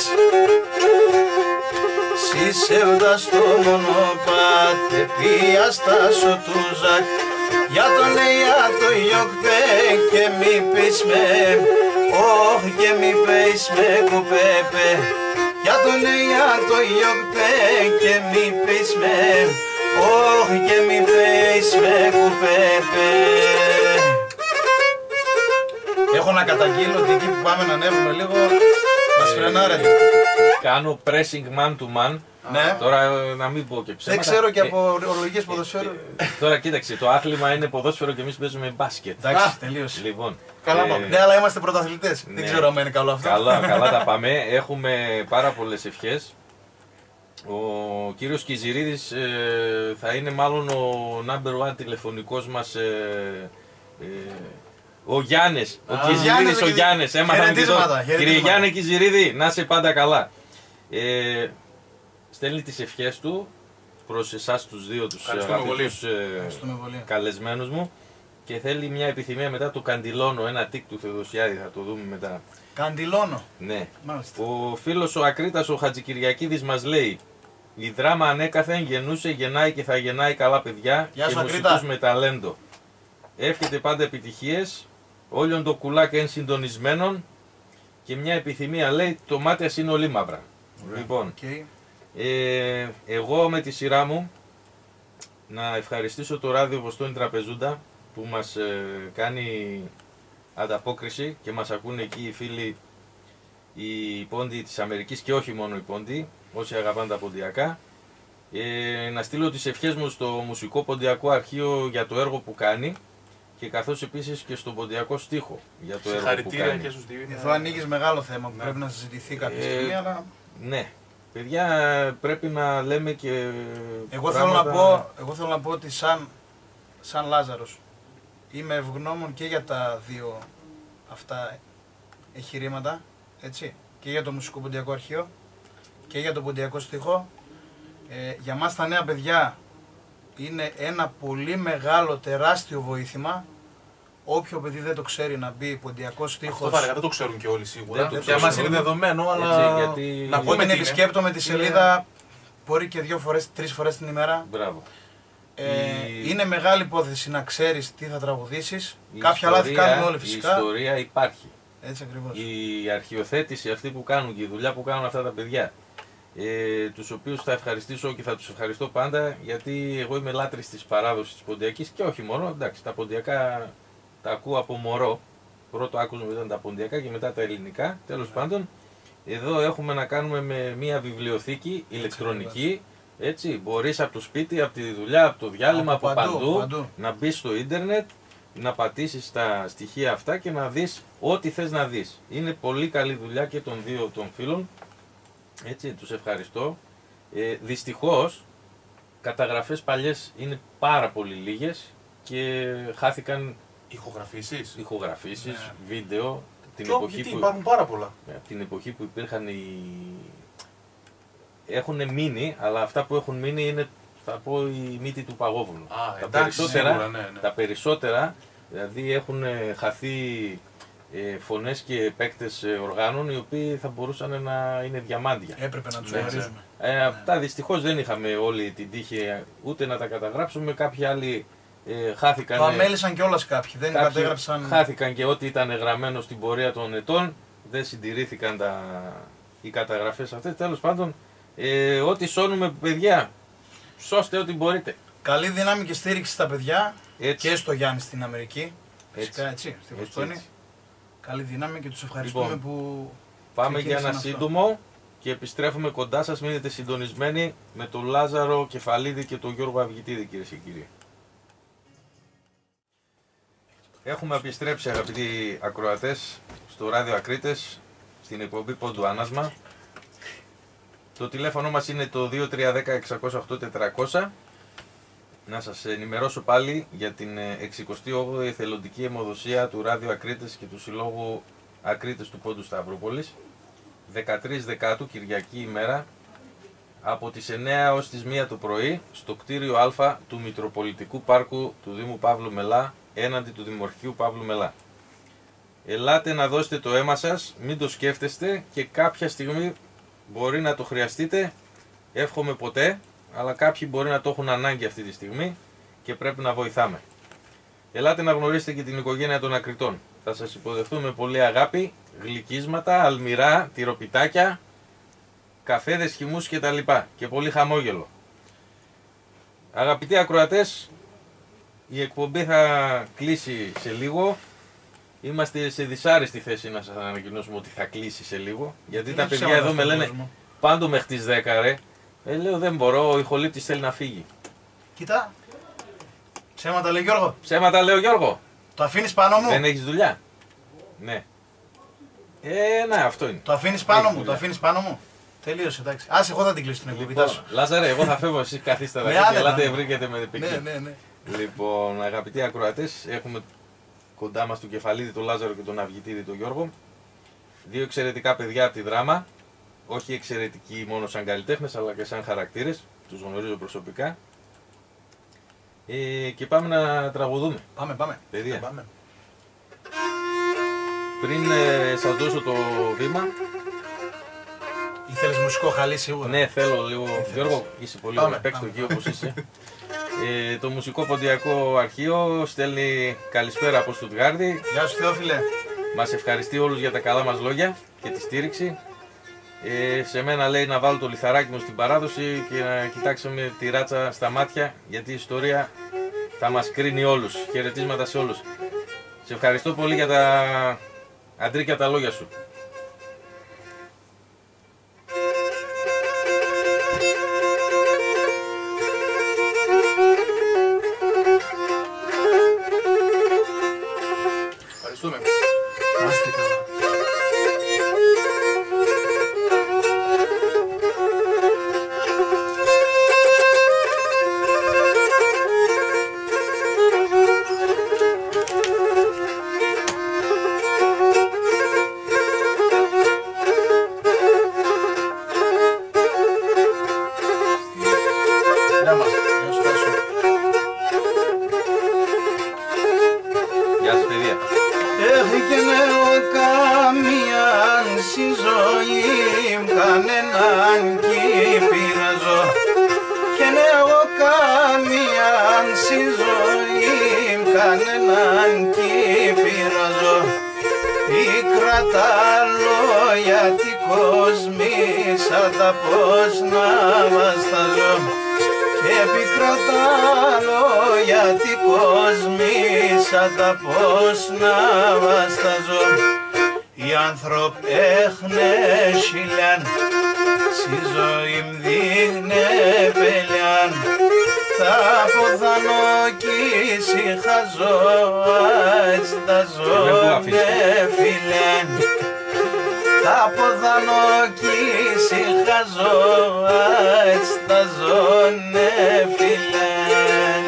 Συσέβδα στο μονοπάτε πια στα σωτούζακ. Για τον για το γιοκπέ και μη πεις με. Όχ και μη πεις με κουπέπε. Για τον για το γιοκπέ και μη πεις με. Όχ και μη πεις με κουπέπε. Έχω να καταγγείλω ότι εκεί που πάμε να ανέβουμε λίγο μας φρενάρετε. Κάνω pressing man to man. Ναι. Τώρα να μην πω και ψέματα. Δεν ξέρω και από ορολογίες ποδοσφαίρου. Τώρα κοίταξε, το άθλημα είναι ποδόσφαιρο και εμείς παίζουμε μπάσκετ. Εντάξει, τελείωσε. Λοιπόν, Καλά πάμε. Ναι, αλλά είμαστε πρωταθλητές. ναι. Δεν ξέρω αν είναι καλό αυτό. Καλά τα πάμε. Έχουμε πάρα πολλές ευχές. Ο κύριος Κιζηρίδης θα είναι μάλλον ο number one τηλεφωνικός μας. Ο Γιάννης, ο Κιζηρίδης ο Γιάννης. Έμαθα κύριε Γιάννη Κιζηρίδη, να είσαι πάντα καλά. Στέλνει τις ευχές του προς εσάς τους δύο τους καλεσμένους μου και θέλει μια επιθυμία μετά το Καντιλόνο, ένα τικ του Θεοδοσιάδη, θα το δούμε μετά. Καντιλόνο. Ναι. Μάλιστα. Ο φίλος ο Ακρίτας ο Χατζικυριακίδης μας λέει: η δράμα ανέκαθεν γεννούσε, γεννάει και θα γεννάει καλά παιδιά και μουσικούς με ταλέντο. Εύχεται πάντα επιτυχίες, όλων το κουλάκ εν συντονισμένων και μια επιθυμία λέει: το μάτια είναι όλοι μαύρα. Λοιπόν, εγώ με τη σειρά μου να ευχαριστήσω το ράδιο Βοστόνη Τραπεζούντα που μας κάνει ανταπόκριση και μας ακούνε εκεί οι φίλοι οι πόντιοι της Αμερικής και όχι μόνο οι πόντιοι, όσοι αγαπάνε τα ποντιακά. Να στείλω τις ευχές μου στο Μουσικό Ποντιακό Αρχείο για το έργο που κάνει και καθώς επίσης και στον ποντιακό στίχο για το έργο που κάνει. Και στους δύο. Εδώ ανοίγεις μεγάλο θέμα που πρέπει να συζητηθεί κάποια στιγμή, αλλά... Ναι. Παιδιά, πρέπει να λέμε και Εγώ θέλω να πω ότι σαν Λάζαρος είμαι ευγνώμων και για τα δύο αυτά εγχειρήματα, έτσι, και για το Μουσικό Ποντιακό Αρχείο και για το Ποντιακό Στίχο. Για μας τα νέα παιδιά είναι ένα πολύ μεγάλο, τεράστιο βοήθημα. Όποιο παιδί δεν το ξέρει να μπει Ποντιακός Στίχος. Αυτό δεν το ξέρουν και όλοι σίγουρα. Για μας είναι δεδομένο, αλλά γιατί... να πούμε την επισκέπτομαι τη σελίδα, μπορεί και 2-3 φορές την ημέρα. Μπράβο. Είναι μεγάλη υπόθεση να ξέρεις τι θα τραγουδήσεις. Κάποια λάθη κάνουμε όλοι φυσικά. Η ιστορία υπάρχει. Έτσι ακριβώς. Η αρχιοθέτηση αυτή που κάνουν και η δουλειά που κάνουν αυτά τα παιδιά. τους οποίους θα ευχαριστήσω και θα τους ευχαριστώ πάντα, γιατί εγώ είμαι λάτρης της παράδοσης της ποντιακής και όχι μόνο, εντάξει, τα ποντιακά τα ακούω από μωρό. Πρώτο άκουσμα ήταν τα ποντιακά και μετά τα ελληνικά. Τέλος πάντων, εδώ έχουμε να κάνουμε με μια βιβλιοθήκη ηλεκτρονική. Έτσι, μπορείς από το σπίτι, από τη δουλειά, από το διάλειμμα, από παντού να μπεις στο ίντερνετ, να πατήσεις τα στοιχεία αυτά και να δεις ό,τι θες να δεις. Είναι πολύ καλή δουλειά και των δύο των φίλων. Έτσι, τους ευχαριστώ. Δυστυχώς, καταγραφές παλιές είναι πάρα πολύ λίγες και χάθηκαν ηχογραφήσεις, βίντεο. Γιατί υπάρχουν πάρα πολλά. Την εποχή που υπήρχαν έχουν μείνει, αλλά αυτά που έχουν μείνει είναι, θα πω, η μύτη του παγόβουνου. Τα περισσότερα, δηλαδή έχουν χαθεί φωνές και παίκτες οργάνων οι οποίοι θα μπορούσαν να είναι διαμάντια. Έπρεπε να τους γνωρίζουμε. Αυτά δυστυχώς δεν είχαμε όλη την τύχη ούτε να τα καταγράψουμε, κάποιοι άλλοι χάθηκαν. Το αμέλησαν κιόλας κάποιοι, δεν κατέγραψαν. Χάθηκαν και ό,τι ήταν γραμμένο στην πορεία των ετών, δεν συντηρήθηκαν οι καταγραφές αυτές. Τέλος πάντων, ό,τι σώνουμε, παιδιά, σώστε ό,τι μπορείτε. Καλή δύναμη και στήριξη στα παιδιά και στο Γιάννη στην Αμερική. Φυσικά έτσι, στη Βοστόνη. Καλή δύναμη και τους ευχαριστούμε λοιπόν, που. Πάμε για ένα σύντομο και επιστρέφουμε κοντά σας. Μείνετε συντονισμένοι με τον Λάζαρο Κεφαλίδη και τον Γιώργο Αυγητίδη, κυρίες και κύριοι. Έχουμε επιστρέψει, αγαπητοί ακροατές, στο Ράδιο Ακρίτες, στην εκπομπή Πόντου Άνασμα. Το τηλέφωνο μας είναι το 2310-608-400. Να σας ενημερώσω πάλι για την 68η εθελοντική αιμοδοσία του Ράδιο Ακρίτες και του Συλλόγου Ακρίτες του Πόντου Σταυρούπολης. 13 Δεκάτου, Κυριακή ημέρα, από τις 9 ως τις 1 το πρωί, στο κτίριο Α του Μητροπολιτικού Πάρκου του Δήμου Παύλου Μελά, έναντι του Δημορχείου Παύλου Μελά. Ελάτε να δώσετε το αίμα σας, μην το σκέφτεστε και κάποια στιγμή μπορεί να το χρειαστείτε, εύχομαι ποτέ, αλλά κάποιοι μπορεί να το έχουν ανάγκη αυτή τη στιγμή και πρέπει να βοηθάμε. Ελάτε να γνωρίσετε και την οικογένεια των Ακριτών. Θα σας υποδεχτούμε με πολύ αγάπη, γλυκίσματα, αλμυρά, τυροπιτάκια, καφέδες, χυμούς κτλ. Και πολύ χαμόγελο. Αγαπητοί ακροατές, η εκπομπή θα κλείσει σε λίγο. Είμαστε σε δυσάρεστη θέση να σας ανακοινώσουμε ότι θα κλείσει σε λίγο. Γιατί τα παιδιά εδώ με λένε πάντο μέχρι τις 10 ρε. Λέω δεν μπορώ, ο ηχολήπτης θέλει να φύγει. Κοίτα. Ψέματα λέει Γιώργο. Ψέματα λέω Γιώργο. Το αφήνεις πάνω μου. Δεν έχεις δουλειά. Ναι. Ναι, αυτό είναι. Το αφήνεις πάνω μου, το αφήνεις πάνω μου. Τελείωσε, εντάξει. Άσε, εγώ θα την κλείσω την εκπομπή. Λοιπόν, Λάζαρε, εγώ θα φεύγω, εσείς καθίστε να και ελάτε βρήκετε με πικρή. Ναι. Λοιπόν, αγαπητοί ακροατές, έχουμε κοντά μας τον Κεφαλίδη, τον Λάζαρο και τον Αυγητίδη, τον Γιώργο. Δύο εξαιρετικά παιδιά από τη δράμα. Όχι εξαιρετικοί μόνο σαν καλλιτέχνες, αλλά και σαν χαρακτήρες. Τους γνωρίζω προσωπικά. Και πάμε να τραγουδούμε. Πάμε. Παιδιά. Πάμε. Πριν σας δώσω το βήμα. Ήθελες μουσικό χαλί σίγουρα. Ναι, θέλω λίγο. Γιώργο, είσαι πολύ ωραίος, παίξ' το εκεί όπως είσαι. Το Μουσικό Ποντιακό Αρχείο στέλνει καλησπέρα από Στουτγάρδη. Γεια σου Θεόφιλε. Μας ευχαριστεί όλους για τα καλά μας λόγια και τη στήριξη. Σε μένα λέει να βάλω το λιθαράκι μου στην παράδοση και να κοιτάξουμε τη ράτσα στα μάτια, γιατί η ιστορία θα μας κρίνει όλους. Χαιρετίσματα σε όλους. Σε ευχαριστώ πολύ για τα αντρίκια τα λόγια σου. Ευχαριστούμε. Άστε καλά. Κανέναν κι πειραζώ, η κρατάλω γιατί κόσμοι σαν τα πώς να βασταζώ και πικρά τα λόγια τι κόσμοι σαν τα πώς να βασταζώ. Οι άνθρωποι έχνε σιλιάν, στη ζωή μ' δείχνε πελιάν, θα ποδανώ κι ησυχαζώ, έτσι τα ζώνε φιλιάν. Θα ποδανώ κι ησυχαζώ, έτσι τα ζώνε φιλιάν.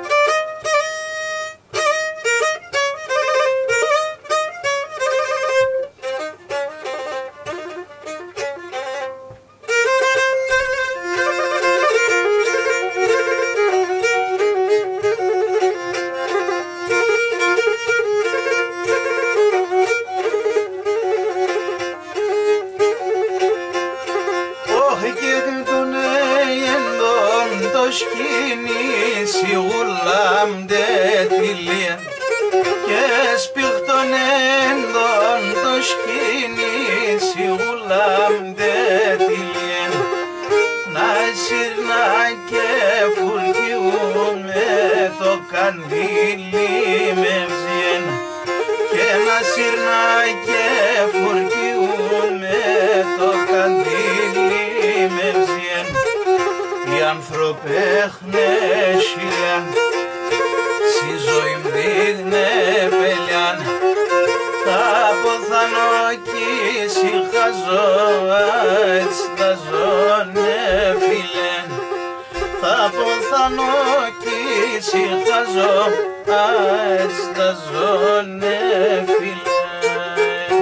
Και σπίχτον έντον το σκήνη σιγουλάμτε τηλιέν, να σύρνα και φουρκιούμε το καντήλι με ψιέν, και να σύρνα και φουρκιούμε το καντήλι με ψιέν. Οι άνθρωποι έχνε σιλιάν, στη ζωή μ' δείχνε πελιάν, θα ποθανώ κι ησυχαζώ, έτσι τα ζώνε φιλέν. Θα ποθανώ κι ησυχαζώ, έτσι τα ζώνε φιλέν.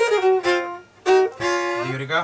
Διορικά.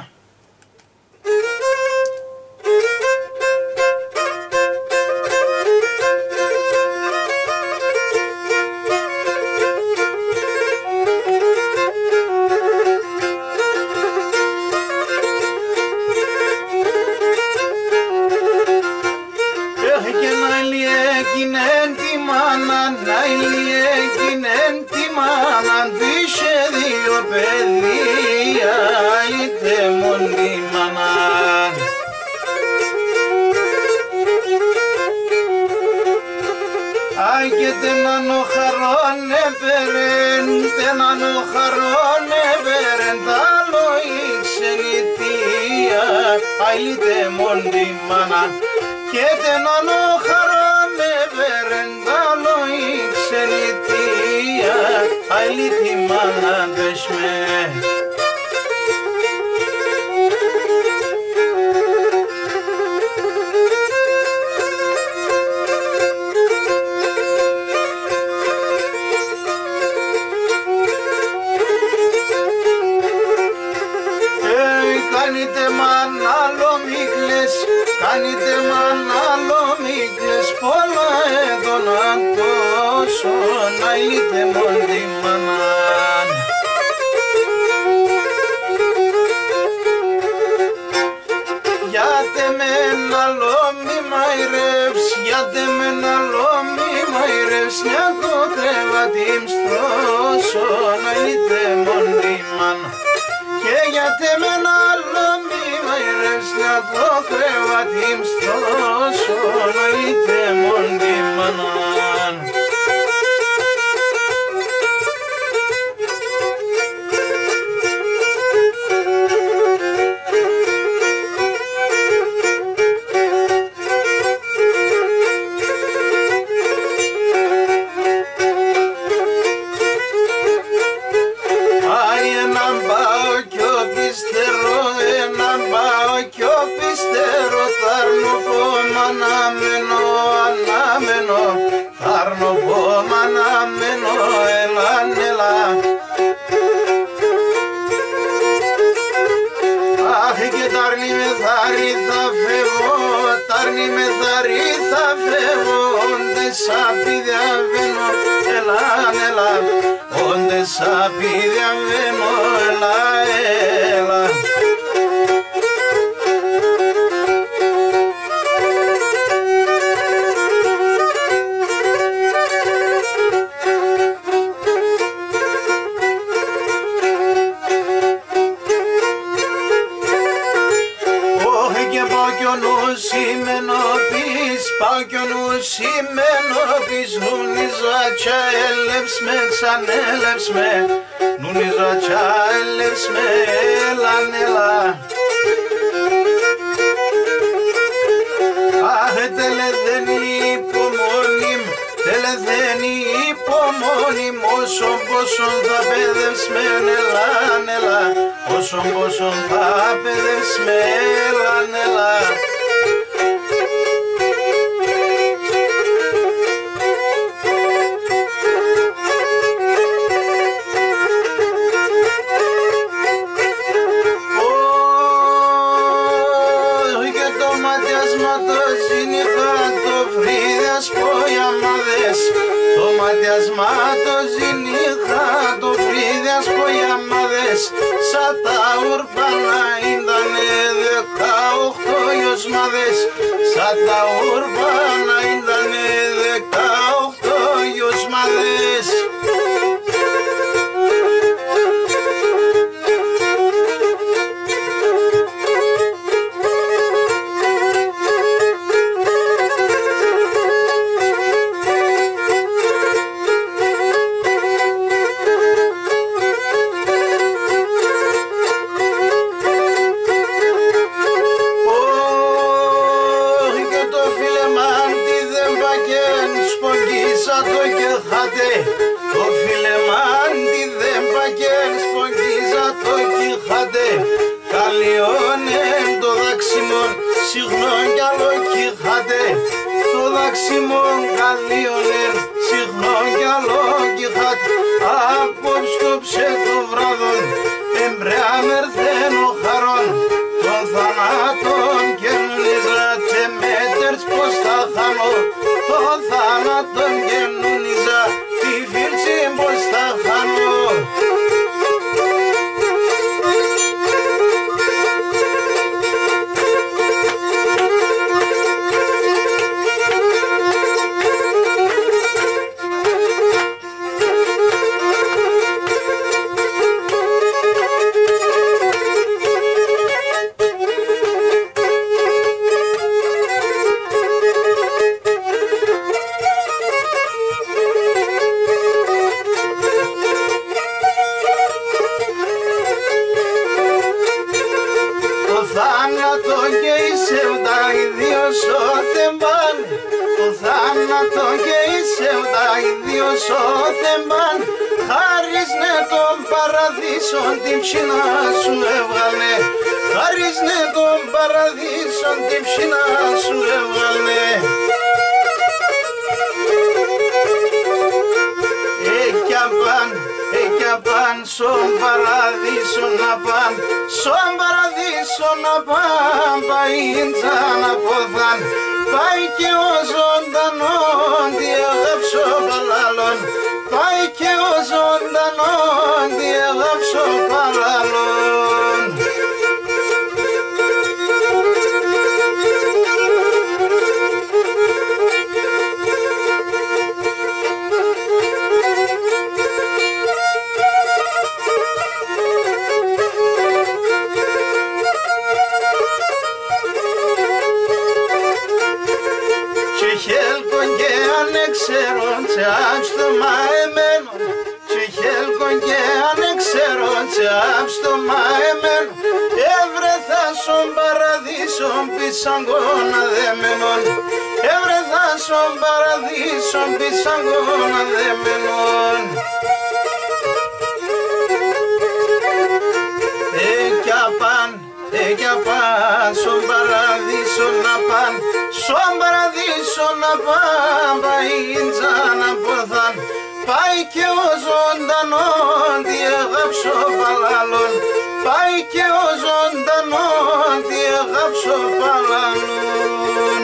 Αιλίτε μόνη μάνα και τενάνο χαράμε βερεντάλο η ξενιτία, αιλίτη μάνα δεσμε. Κάνετε μαναλόμικλες πολλά εδώ να τόσο να είτε μόνη μανάν. Γιατί με ένα λόμι μαϊρεύς, γιατί με ένα λόμι μαϊρεύς, μια το κρεβάτι μστρώσω να είτε μόνη μάνα. Και γιατί με ένα λόμι μαϊρεύς, μια το κρεβάτι μστρώσω να είτε μόνη μανάν. Sapide avemo la ela. ψημένο της νουνίζα τσα έλεψ με, ξανέλεψ με, νουνίζα τσα έλεψ με, έλα νέλα. Αχε τέλε δεν υπομονήμ, τέλε δεν υπομονήμ, όσον πόσον θα παιδεύς με, νέλα νέλα, όσον πόσον θα παιδεύς με, έλα νέλα. Το ματιασμά το ζηνίχα, το φρύδιας πογιαμάδες, σαν τα ουρπανά ήτανε 18 γιοσμάδες, σαν τα ουρπανά ήτανε 18 γιοσμάδες. Το φιλεμάντι δεν παγέν σπογγίζα το κυχάτε, καλιώνεν το δάξιμον συγνών κι άλλο κυχάτε, το δάξιμον καλιώνεν συγνών κι άλλο κυχάτε. Απόψε το βράδον εμπρεάμερθεν ο χαρών των θανάτων και νουνίζα και μέτερς πως θα χάνω, το θάνατον και νουνίζα τη φίλση πως θα χάνω. Χάρις ναι τον παραδείσον την ψινά σου έβγαλε, χάρις ναι τον παραδείσον την ψινά σου έβγαλε. Κι απάν στον παραδείσο να παν, στον παραδείσο να παν, παΐντσα να ποθάν, πάει και ο ζωντανόν τι αγάψω παλάλον, πάει και ο ζωντανόν τι αγάψω παλάλον. Ανεξέρον και άμστομα εμένων, και χέλκον και ανεξέρον και άμστομα εμένων, έβρεθα στον παραδείσον πισαγκώνα δεμένων, έβρεθα στον παραδείσον πισαγκώνα δεμένων. Κι απάν στον παραδείσο να παν, στον παραδείσο να παν, παΐντσα να ποθάν, πάει και ο ζωντανόν τι αγάψω παλάλον, πάει και ο ζωντανόν τι αγάψω παλάλον.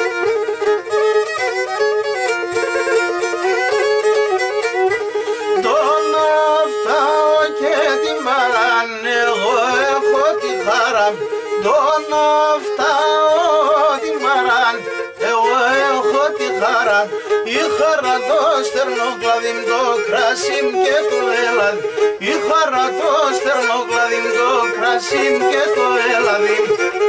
Το χαρά, τον αυτά ό,τι μαράν. Εγώ έχω τη χαρά, η χαρά το στερνοκλάδι, το κρασί και το έλαδι. Η χαρά το στερνοκλάδι, το κρασί και το έλαδι.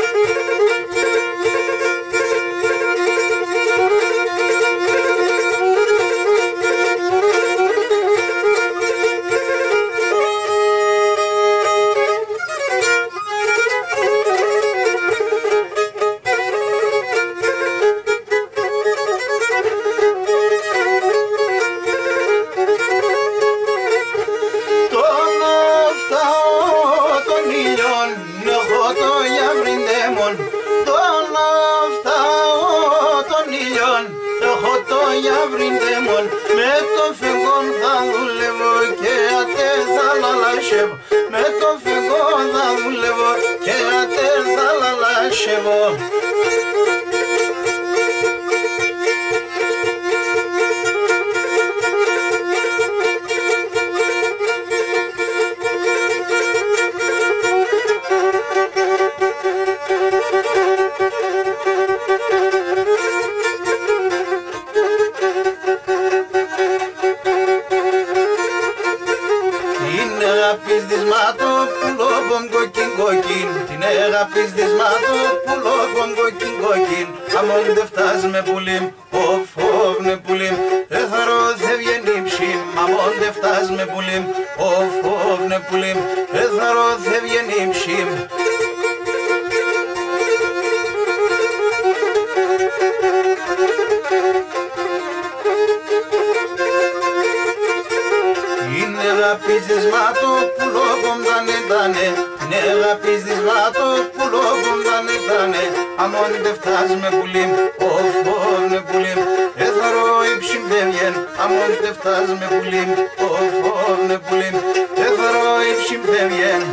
Με το φεγγόν θα δουλεύω και ατέ θα λαλασεύω. Με το φεγγόν θα δουλεύω και ατέ θα λαλασεύω. Την αγάπης της Ματοπούλο κοκκιν κοκκιν. Αμόν δε φτάς με πουλίμ, οφ με πουλίμ. Εθαρό δε βγαίνει ψήμ, αμόν δε φτάς με πουλίμ, οφ με πουλίμ. Εθαρό δε βγαίνει ψήμ. Είναι αγάπης της Ματοπούλο κομπτάνε. Είναι αγάπης της Ματοπούλο κομπτάνε. Αμόν δε φτάς με πουλίμ, οφ με πουλίμ. Εθαρό υψήμ δε βγαίνει, αμόν δε φτάς με πουλίμ, οφ με πουλίμ. Εθαρό υψήμ δε βγαίνει.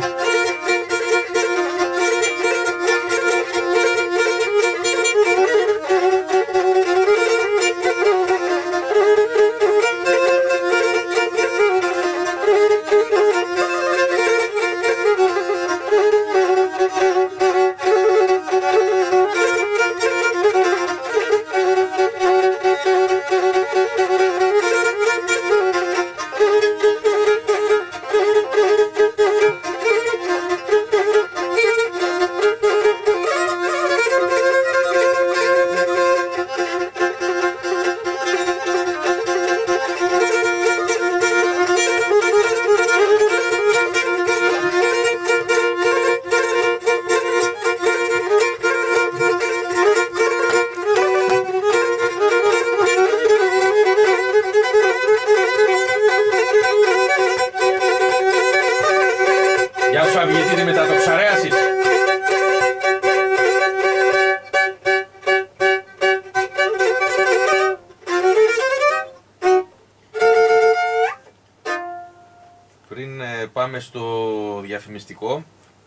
Γεια σου Αυγητίδη με τα τοξαρέασης. Πριν πάμε στο διαφημιστικό,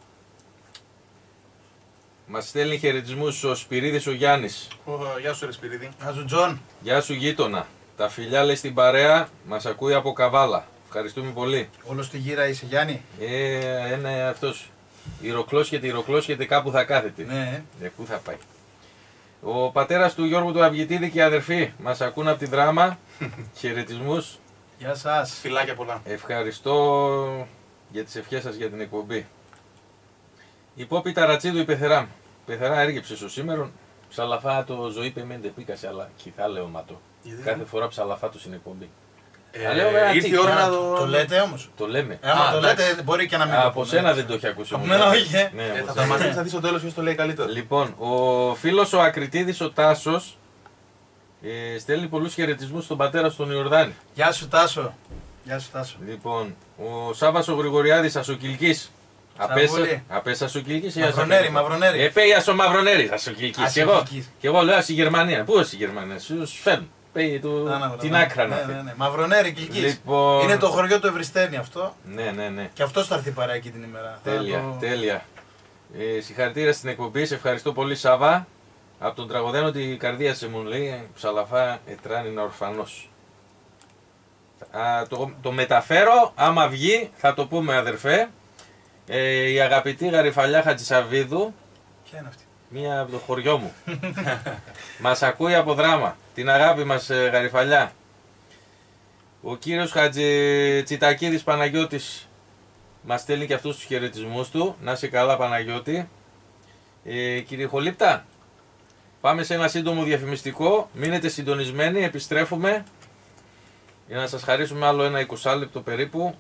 μας στέλνει χαιρετισμούς ο Σπυρίδης ο Γιάννης. Γεια σου ρε Σπυρίδη. Γεια σου Τζον. Γεια σου γείτονα. Τα φιλιά λέει στην παρέα, μας ακούει από Καβάλα. Ευχαριστούμε πολύ. Όλο στη γύρα είσαι Γιάννη. Είναι αυτός. Ηρωκλώσχεται κάπου θα κάθεται. Ναι. Πού θα πάει. Ο πατέρας του Γιώργου του Αυγητίδη και οι αδερφοί μας ακούν από την Δράμα. Χαιρετισμούς. Γεια σας. Φιλάκια πολλά. Ευχαριστώ για τις ευχές σας για την εκπομπή. Η Πόπη Ταρατσίδου η Πεθερά. Πεθερά έργεψε στο σήμερον. Ψαλαφά το ζωή πεμέντε πήκασε, αλλά κιθάλεο ματό. Κάθε φορά ψαλαφά το στην εκπομπή. Ήρθε η ώρα να το λέτε όμως. Το λέμε. Άμα το λέτε μπορεί και να μην. Από σένα δεν το έχει ακούσει. Από μένα όχι. Θα τα μαθαίνεις, θα δεις στο τέλος ποιος το λέει καλύτερο. Λοιπόν, ο φίλος ο Ακριτίδης ο Τάσος στέλνει πολλούς χαιρετισμούς στον πατέρα στον Ιορδάνη. Γεια σου Τάσο. Γεια σου Τάσο. Λοιπόν, ο Σάββας ο Γρηγοριάδης Ασοκυλκής. Απέσα Ασοκυλκής ή Μαυρονέρη, Μαυρονέρη. Επέγεια στο Μαυρονέρη Ασοκυλκής. Και εγώ λέω στη Γερμανία. Πού στη Γερμανία, σου φέρνουν. Την άκρα να φέρνουν. Μαυρονέρη Κυλκής. Λοιπόν... Είναι το χωριό του Ευρυστένη αυτό. Ναι. Και αυτός θα έρθει παρά εκεί την ημέρα. Τέλεια. Συγχαρητήρια στην εκπομπή, σε ευχαριστώ πολύ Σάβα. Από τον τραγωδένο την καρδία σε μου λέει ψαλαφά ετράνινα ορφανός. Το μεταφέρω, άμα βγει θα το πούμε αδερφέ. Η αγαπητή Γαριφαλιά Χατζησαβίδου, Ποια είναι αυτή? μία από το χωριό μου. Μας ακούει από Δράμα. Την αγάπη μας, Γαριφαλιά. Ο κύριος Τσιτακίδης Παναγιώτης μας στέλνει και αυτούς τους χαιρετισμούς του. Να είσαι καλά, Παναγιώτη. Κύριε Χολύπτα, πάμε σε ένα σύντομο διαφημιστικό. Μείνετε συντονισμένοι, επιστρέφουμε για να σας χαρίσουμε άλλο ένα 20 λεπτό περίπου.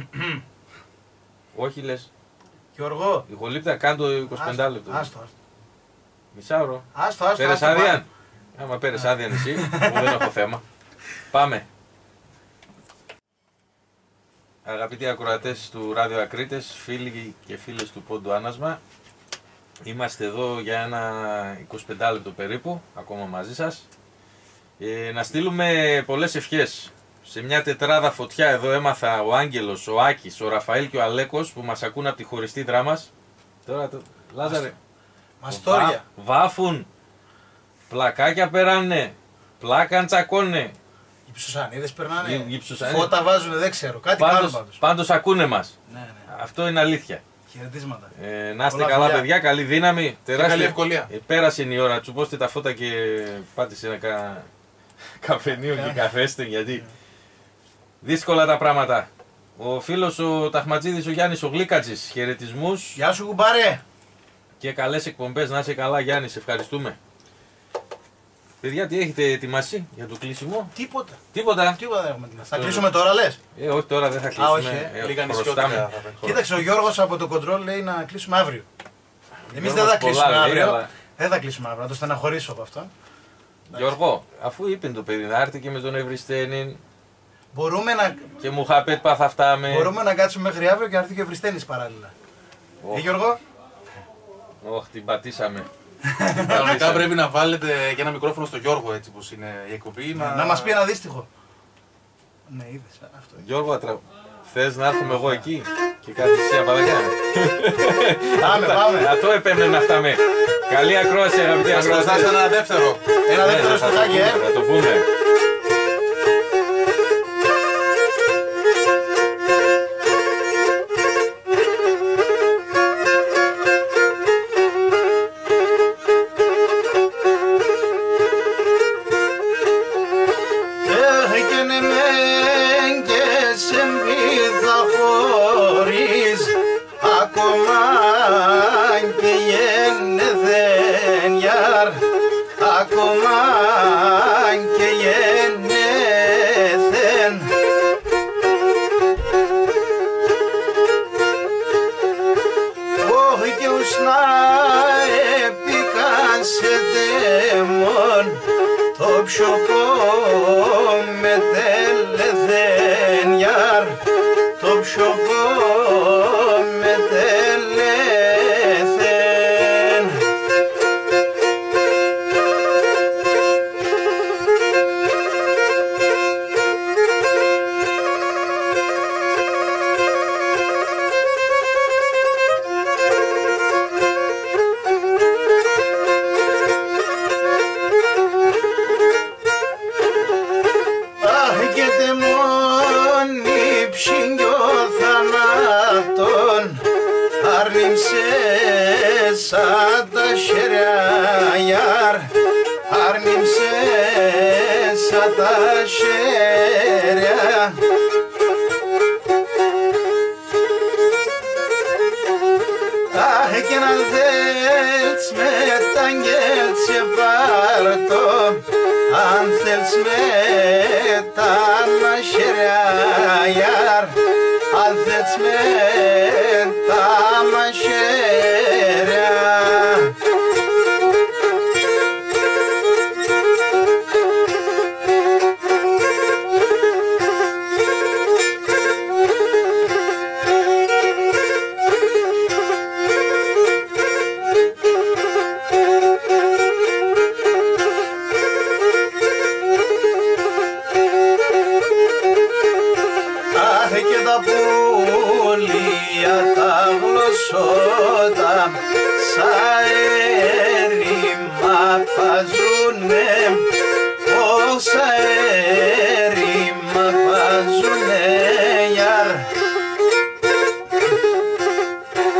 Όχι λες. Γιώργο. Η Χολύπτα, κάνε το 25 λεπτό. Άστο. Μισάωρο. Άστο. Πέρες άδεια. Άμα πέρες άδεια εσύ, εγώ δεν έχω θέμα. Πάμε. Αγαπητοί ακροατές του Ράδιο Ακρίτες, φίλοι και φίλες του Πόντου Άνασμα, είμαστε εδώ για ένα 25 λεπτό περίπου, ακόμα μαζί σας. Να στείλουμε πολλές ευχές. Σε μια τετράδα φωτιά εδώ έμαθα ο Άγγελος, ο Άκης, ο Ραφαήλ και ο Αλέκος που μας ακούν από τη χωριστή Δράμας. Τώρα το Λάζαρε. Μαστόρια. Βάφουν. Πλακάκια περάνε. Πλάκαν τσακώνε. Οι ψουσανίδες περνάνε. Ψουσανίδες. Φώτα βάζουν, δεν ξέρω. Κάτι κάνουν πάντως. Πάντως ακούνε μας. Ναι. Αυτό είναι αλήθεια. Χαιρετίσματα. Να είστε Πολλά καλά, φιλιά. παιδιά. Καλή δύναμη. Τεράστια καλή ευκολία. Πέρασε η ώρα. Τσουπώστε τα φώτα και πάτε σε ένα καφενείο και καφέστε, γιατί δύσκολα τα πράγματα. Ο φίλος ο Ταχματζίδης ο Γιάννης ο Γλίκατζης, χαιρετισμούς Γεια σου κουμπάρε. και καλές εκπομπές. Να είσαι καλά, Γιάννη, σε ευχαριστούμε. Παιδιά, τι έχετε ετοιμάσει για το κλείσιμο? Τίποτα. Τίποτα. Τίποτα δεν έχουμε ετοιμάσει. Θα κλείσουμε τώρα, λες? Όχι, τώρα δεν θα κλείσουμε. όχι, Λίγα Χρωστάμε. νησιώτικα. Κοίταξε, ο Γιώργος από το κοντρόλ λέει να κλείσουμε αύριο. Εμείς δεν Γιώργος θα κλείσουμε πολλά λέει, αύριο. αλλά- Δεν θα κλείσουμε αύριο, να το στεναχωρήσω από αυτό. Γιώργο, αφού είπε το παιδί να έρθει και με τον Ευρυστένη και μου είχα πει πάθα αυτά με. Μπορούμε να κάτσουμε μέχρι αύριο και να έρθει και ο Βριστένης παράλληλα. Γιώργο. Όχι, την πατήσαμε. Κανονικά πρέπει να βάλετε και ένα μικρόφωνο στο Γιώργο, έτσι πως είναι η εκπομπή. Να μας πει ένα δύστιχο. Ναι, είδες αυτό. Γιώργο, θες να έρθουμε εγώ εκεί και κάτι εσύ απαραγιά? Πάμε. Αυτό επέμενε αυτά με. Καλή ακρόαση, αγαπητοί Μας ακροατές. χρωστάς ένα δεύτερο. Ένα δεύτερο θα το σπουδάκι, πούμε, θα το πούμε. Έγινε μεν και σε μπίδα χωρίς ακόμα και γεννηθεν γιαρ, ακόμα και γεννηθεν. Όχι και ουσνά επίκαν σε δαίμον το πιο με τελεθεν γιαρ, το πιο με τελεθεν. Αχ και τεμόνι ψυχιό θανάτων άρνημσε σαν τα χεριά, άρνημσε σαν τα χεριά. Αχ και να θέλεις με τα αγγέλτσε πάρτο, αν θέλεις με τα μαχαιριά, αν θέλεις με τα μαχαιριά. Αχ και τα πουλιά τα γλωσσότα σαν έρημα παζούνε, όσα έρημα παζούνε γιαρ.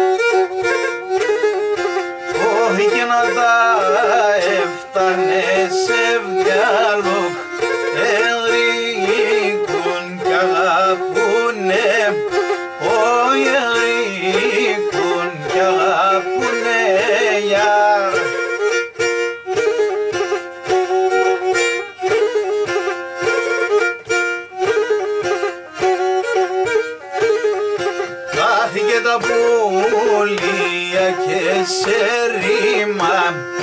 σε ρήμα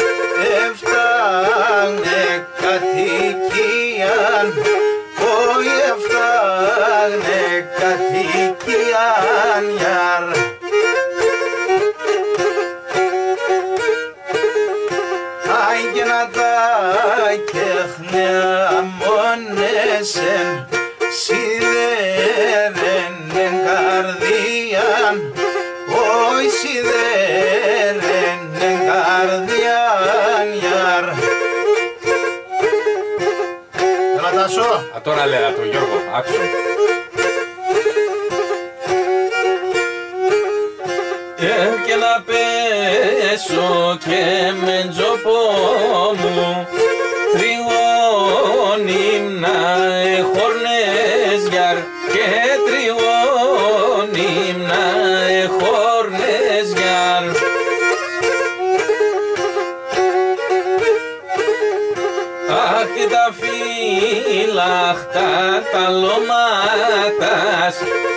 έφτανε κατοικίαν, όχι έφτανε κατοικίαν γιαρ. Άγγενα κέχνια μόνεσεν σιδερένεν καρδίαν, όχι σιδερένεν καρδίαν γιαρ. Έλα Τάσο. Τώρα λέγα το Γιώργο, άκουσα. Και να πέσω και με τζοπό μου τριγώνυμνα εχόρνες γιαρ, και τριγώνυμνα εχόρνες γιαρ. Αχ, και τα φύλαχτα τα λωμάτας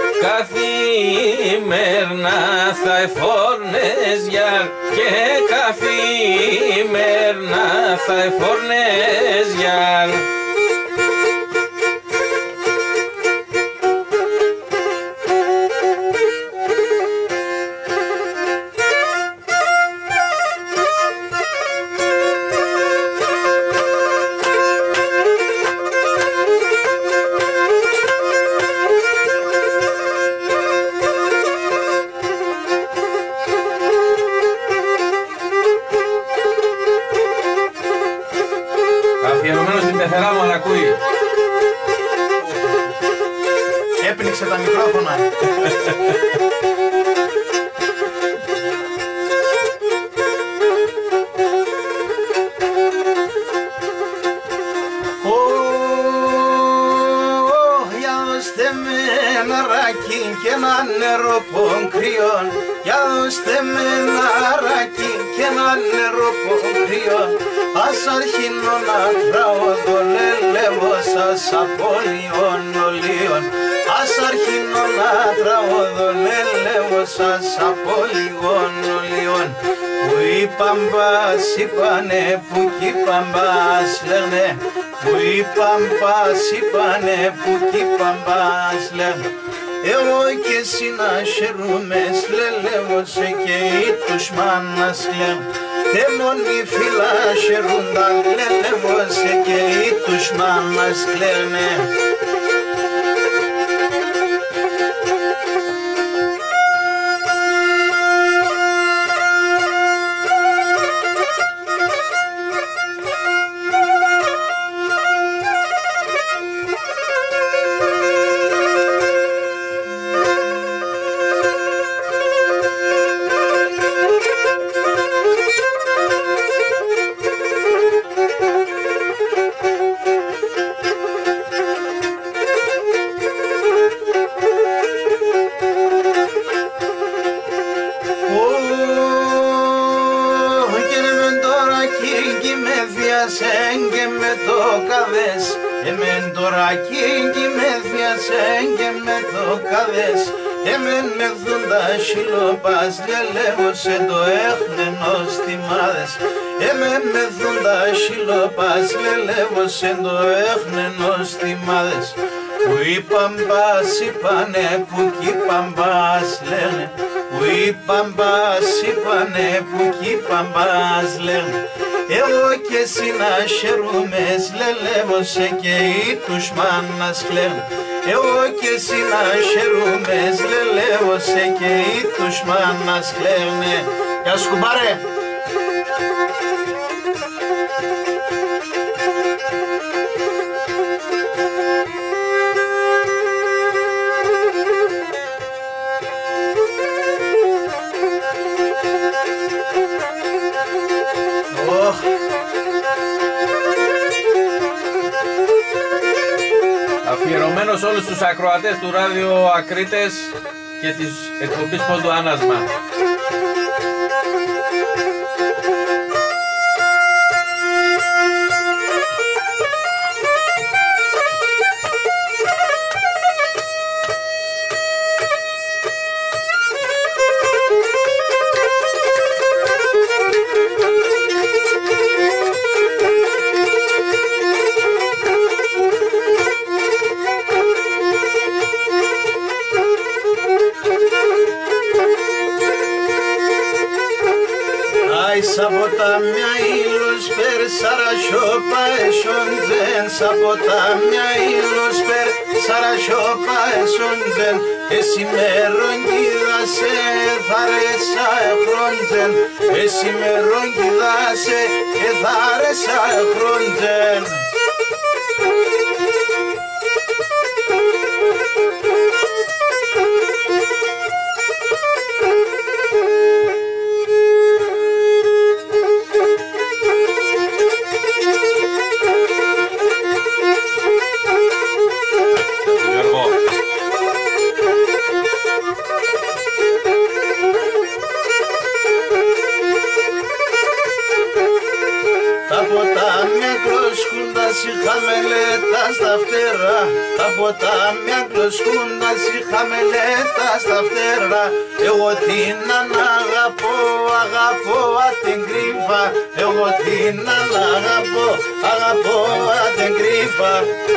καθημερινά θα εφόρνες γιαρ, και καθημερινά θα εφόρνες γιαρ. Αφιερωμένο στην πεθερά μου, αν ακούει. Έπνιξε τα μικρόφωνα. Για δώστε με ένα ράκι και ένα νερό πονκριόν. Για δώστε με ένα ράκι και ένα νερό πονκριόν. Ας αρχίνω να τράω το λελεύω σας από λιών ολίων. Ας αρχίνω να τράω το λελεύω σας από λιών ολίων. Που είπαν πας είπανε, που κι είπαν πας λένε. Που είπαν πας είπανε, που κι είπαν πας λένε. Εγώ και εσύ να χαιρούμε, σλελεύω σε και ή τους μάνας λένε. Θέλουν οι φύλλα χαιρούνταν, λελεύω σε και ή τους μάνας λένε. Και με το καδές, εμεν τώρα κίνκι με θιασέν και με το καδές, εμεν με δούντα σιλοπάς, λελεύωσε το έχνενο στιμάδες, εμεν με δούντα σιλοπάς, λελεύωσε το έχνενο στιμάδες, που είπαν πας είπανε, που κι είπαν πας λένε, που είπαν πας είπανε, που κι είπαν πας λένε. Εγώ και εσύ να χαιρούμε, σλελεύωσε και ή τους μάνας κλαίν. Εγώ και εσύ να χαιρούμε, σλελεύωσε και ή τους μάνας κλαίν. Γεια σου κουμπάρε! Αφιερωμένο σε όλους τους ακροατές του Ράδιο Ακρίτες και της εκπομπής Πόντου Άνασμα. από τα μια ήλους περ σαρασιώπα εσόντζεν, από τα μια ήλους περ σαρασιώπα εσόντζεν, εσύ με ρογγίδασε θα ρέσα εχρόντζεν, εσύ με ρογγίδασε θα ρέσα εχρόντζεν. Τα ποτάμια κλωσκούντας είχαμε λέτα στα φτερά, τα ποτάμια κλωσκούντας είχαμε λέτα στα φτερά. Εγώ την αγαπώ, αγαπώ την κρύφα, εγώ την αγαπώ, αγαπώ την κρύφα.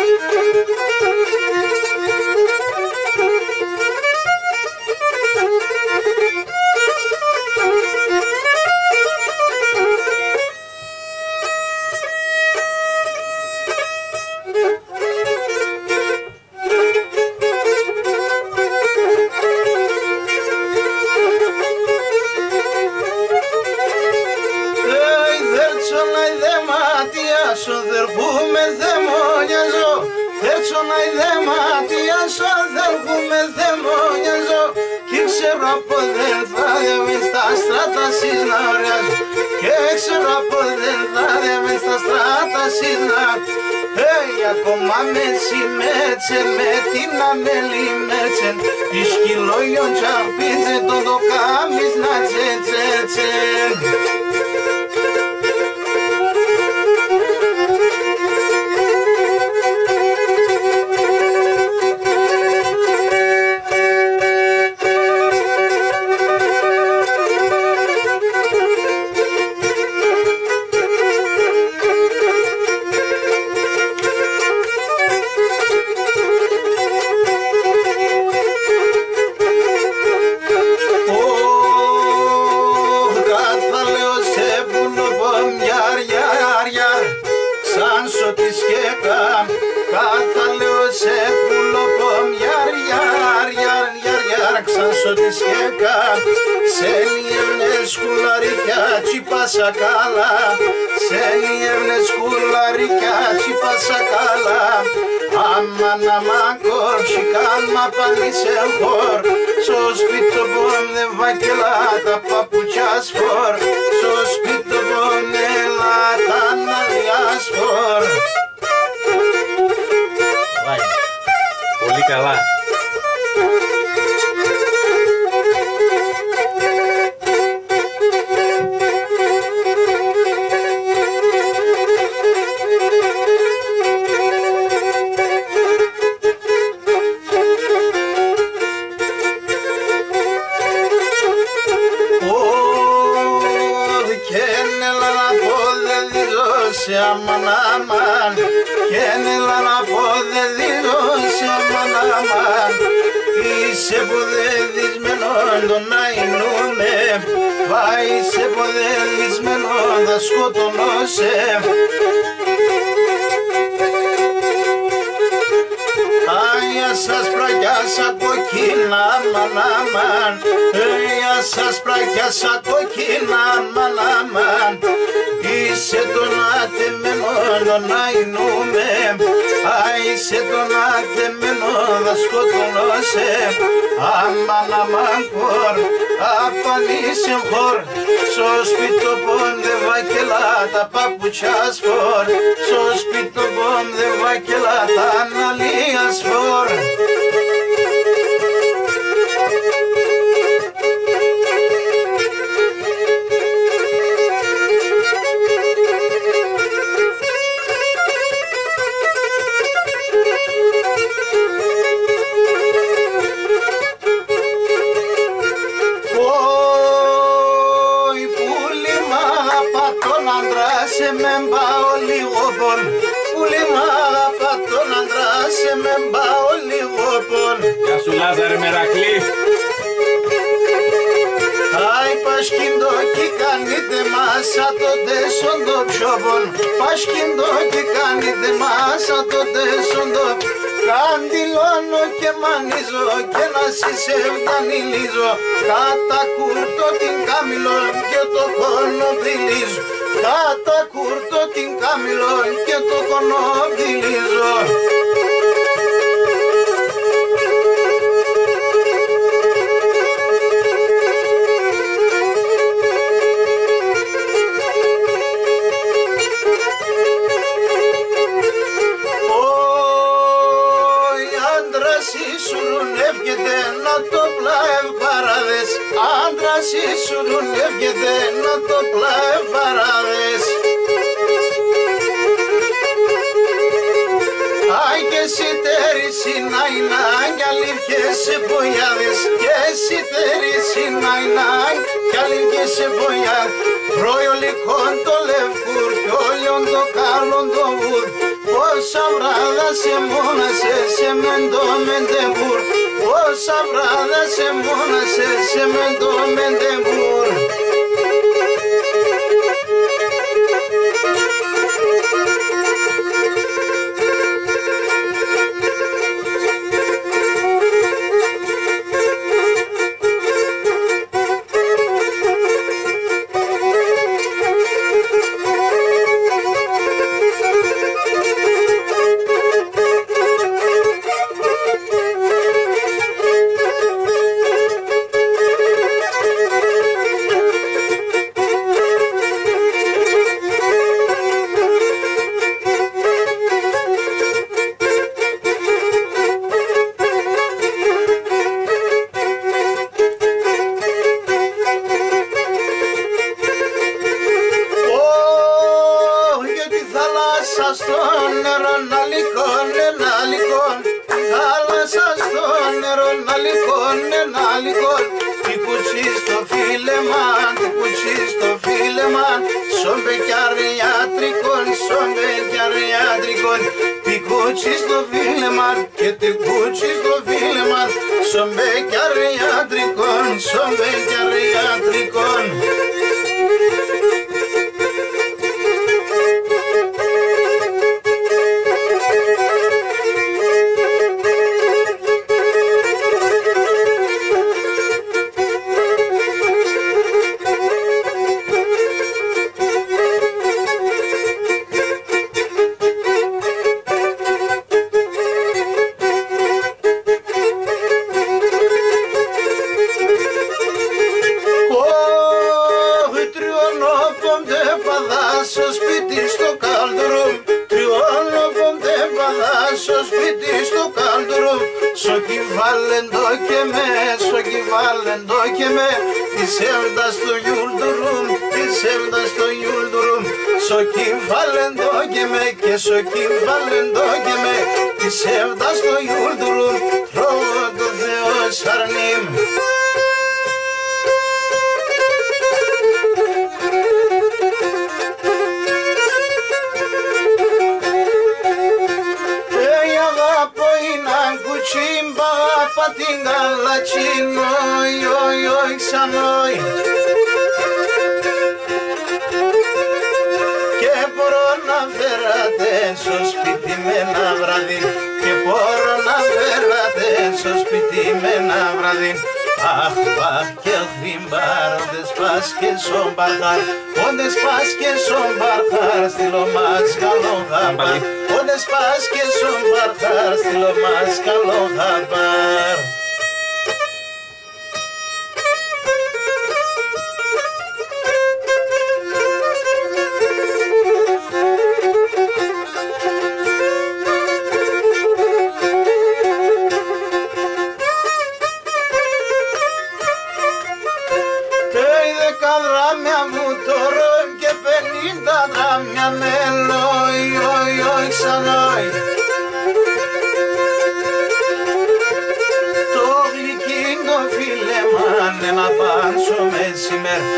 Δερχούμε δαιμόνιαζω, θέτσο να ιδεματιάσω, δερχούμε δαιμόνιαζω, κι ξέρω από δεν θα δεμείς στα στράτα συσναριάζω, και ξέρω από δεν θα δεμείς στα στράτα συσναριάζω. Ακόμα μέτσε με την αμέλη μέτσε, η σκυλόγιον τσαρπίτσε τον το κάμις να τσέτσέτσε. Σε νιεύνες κουλαρικιά τσίπασα καλά, σε νιεύνες κουλαρικιά τσίπασα καλά. Αμάν αμάν κορσικάν μα πανίσε χωρ, στο σπίτο πόνε βακελά τα παπουτσιά σφορ, στο σπίτο πόνε λάτα ναλιά σφορ. Πολύ καλά. Αμάν αμάν, και έλα να πω δεν δίνωσε αμάν αμάν. Είσαι ποδελισμένο το να εινούμε, πάει σε ποδελισμένο θα σκοτωνώσε. Άγια σας πραγιάσα κοκκίνα αμάν αμάν, άγια σας πραγιάσα κοκκίνα αμάν αμάν. Είσαι τον ατεμένο να εινούμε, είσαι τον ατεμένο θα σκοτωνώσε. Αμάν αμάν κορ, απανίσαι χωρ, στο σπίτο πόντε βακελά τα παπουτσιά σφορ, στο σπίτο πόντε βακελά τα αναλία σφορ. Σε με μπάω λίγο πον, πουλί μ' αγαπά τον άντρα, σε με μπάω λίγο πον. Γεια σου Λάζαρε Μερακλή. Άι πασκίντο κι κάνετε μάσα τότε στον το πιόπον. Πασκίντο κι κάνετε μάσα τότε στον το καντιλώνω και μανίζω και να συσσευδανιλίζω. Κάτα κουρτώ την κάμιλο και το κονοδιλίζω. Κάτα κουρτώ την κάμιλο και το κονοδιλίζω. Να το πλάευ παράδες, άντρας ήσουν εύγεται να το πλάευ παράδες. Άι και εσύ τέρηση να είναι κι αλήφκες σε ποιάδες, και εσύ τέρηση να είναι κι αλήφκες σε ποιάδες. Προϊολικών το λευκούρ κι όλιον το κάλλον το βουρ, πόσα βράδα σε μόνασε σε μεντο μεντεμπούρ. Πόσα βράδα σε μόνασε σε μεντο μεντεμπούρ.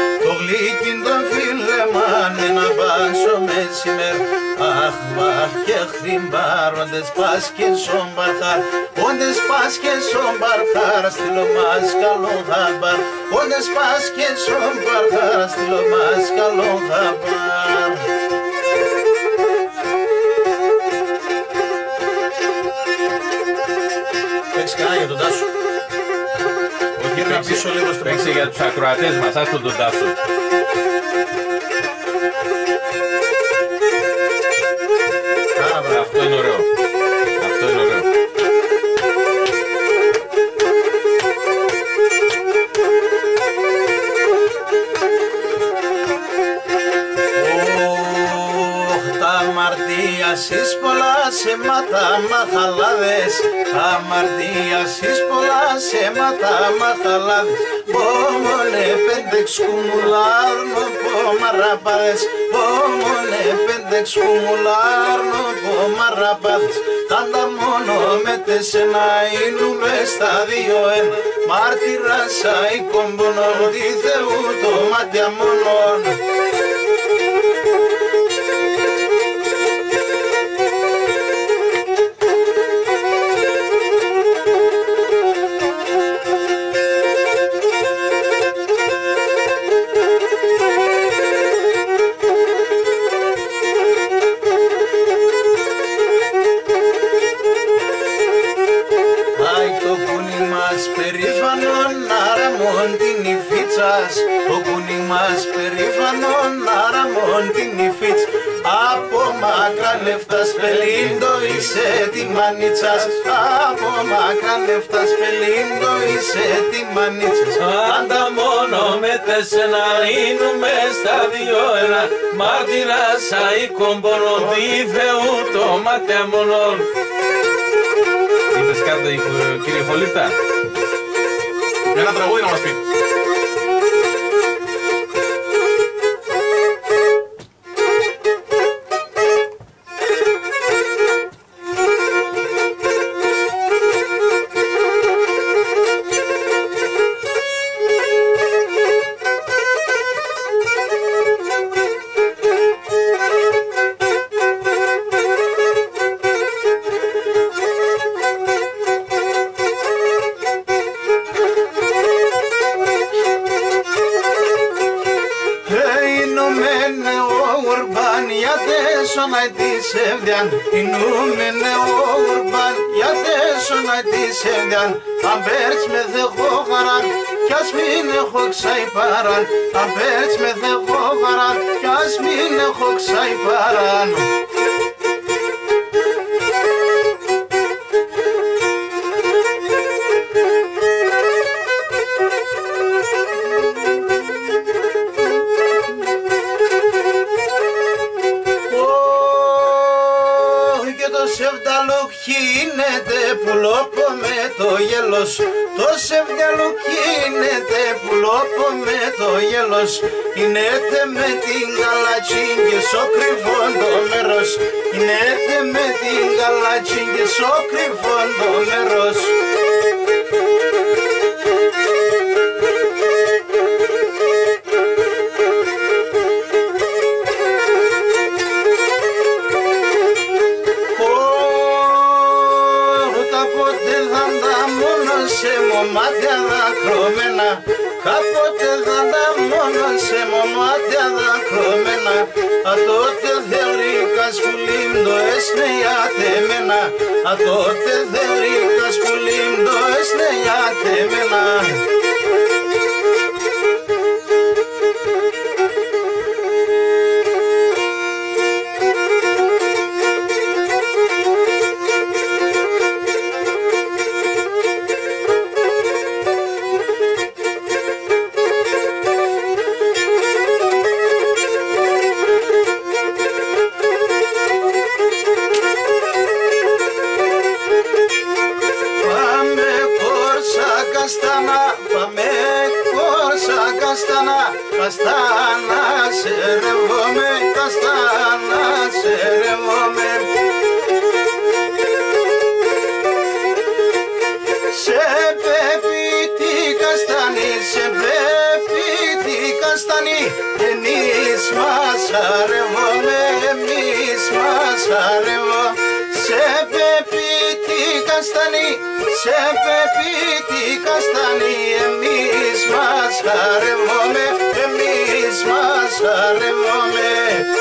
μεσημέρ, αχ, βαχ και χριμπάρ, όντες πας και σομπαρχάρ, όντες πας και σομπαρχάρ, στείλω μας καλό χαμπάρ, όντες πας και σομπαρχάρ, στείλω μας καλό χαμπάρ. Παίξε κανένα για τον Τάσο. Παίξε για τους ακροατές μας, άστον τον Τάσο. Αυτό είναι ωραίο. Αυτό είναι ωραίο. Αμαρτίασης πολλά σέματα μαχαλάδες, αμαρτίασης πολλά σέματα μαχαλάδες, πόμονε πέντεξ κουμουλάρνο πομαραπάδες, πόμονε πέντεξ κουμουλάρνο πομαραπάδες, τάντα μόνο με τεσσένα είνουμε στα δύο εν, μάρτυρας αικομπονών τη Θεού το μάτια μόνον. Το κουνί μας περήφανον άραμον την υφίτς, από μακράν έφτας πελίντο είσαι τη μανίτσας, από μακράν έφτας πελίντο είσαι τη μανίτσας. Πάντα μόνο με τεσσένα είνουμε στα δύο ένα, μάρτυρας αικομπονών τη Θεού το μάτια μονών. Είπες κάτι κύριε Χολίπτα? Ένα τραγούδι να μας πει. Ινούμενε ο ουρμπάν, γιατί σώνα τη σέντιαν, αν πέρτς με δεχώ χαράν, κι ας μην έχω ξαϊπάραν, αν πέρτς με δεχώ χαράν, κι ας μην έχω ξαϊπάραν. Γίνεται πουλόπο με το γέλος, το σεβδιαλού γίνεται πουλόπο με το γέλος, γίνεται με την καλατσίν και σο κρυφόν το μέρος, γίνεται με την καλατσίν και σο κρυφόν το μέρος. Μάτια δακρωμένα, κάποτε θα τα μόνο σε μάτια δακρωμένα, α τότε θεωρήκας που λίμνο έσνε για τεμένα, α τότε θεωρήκας που λίμνο έσνε για τεμένα. Καστάνα σε ρεύομαι, καστάνα σε ρεύομαι. Σε πρέπει τι καστάνι, σε πρέπει τι καστάνι, εμείς μας αρεύομαι, εμείς μας χαρεύω. Σε πεπίτη καστανή, σε πεπίτη καστανή. Εμείς μας χαρεύουμε, εμείς μας χαρεύουμε.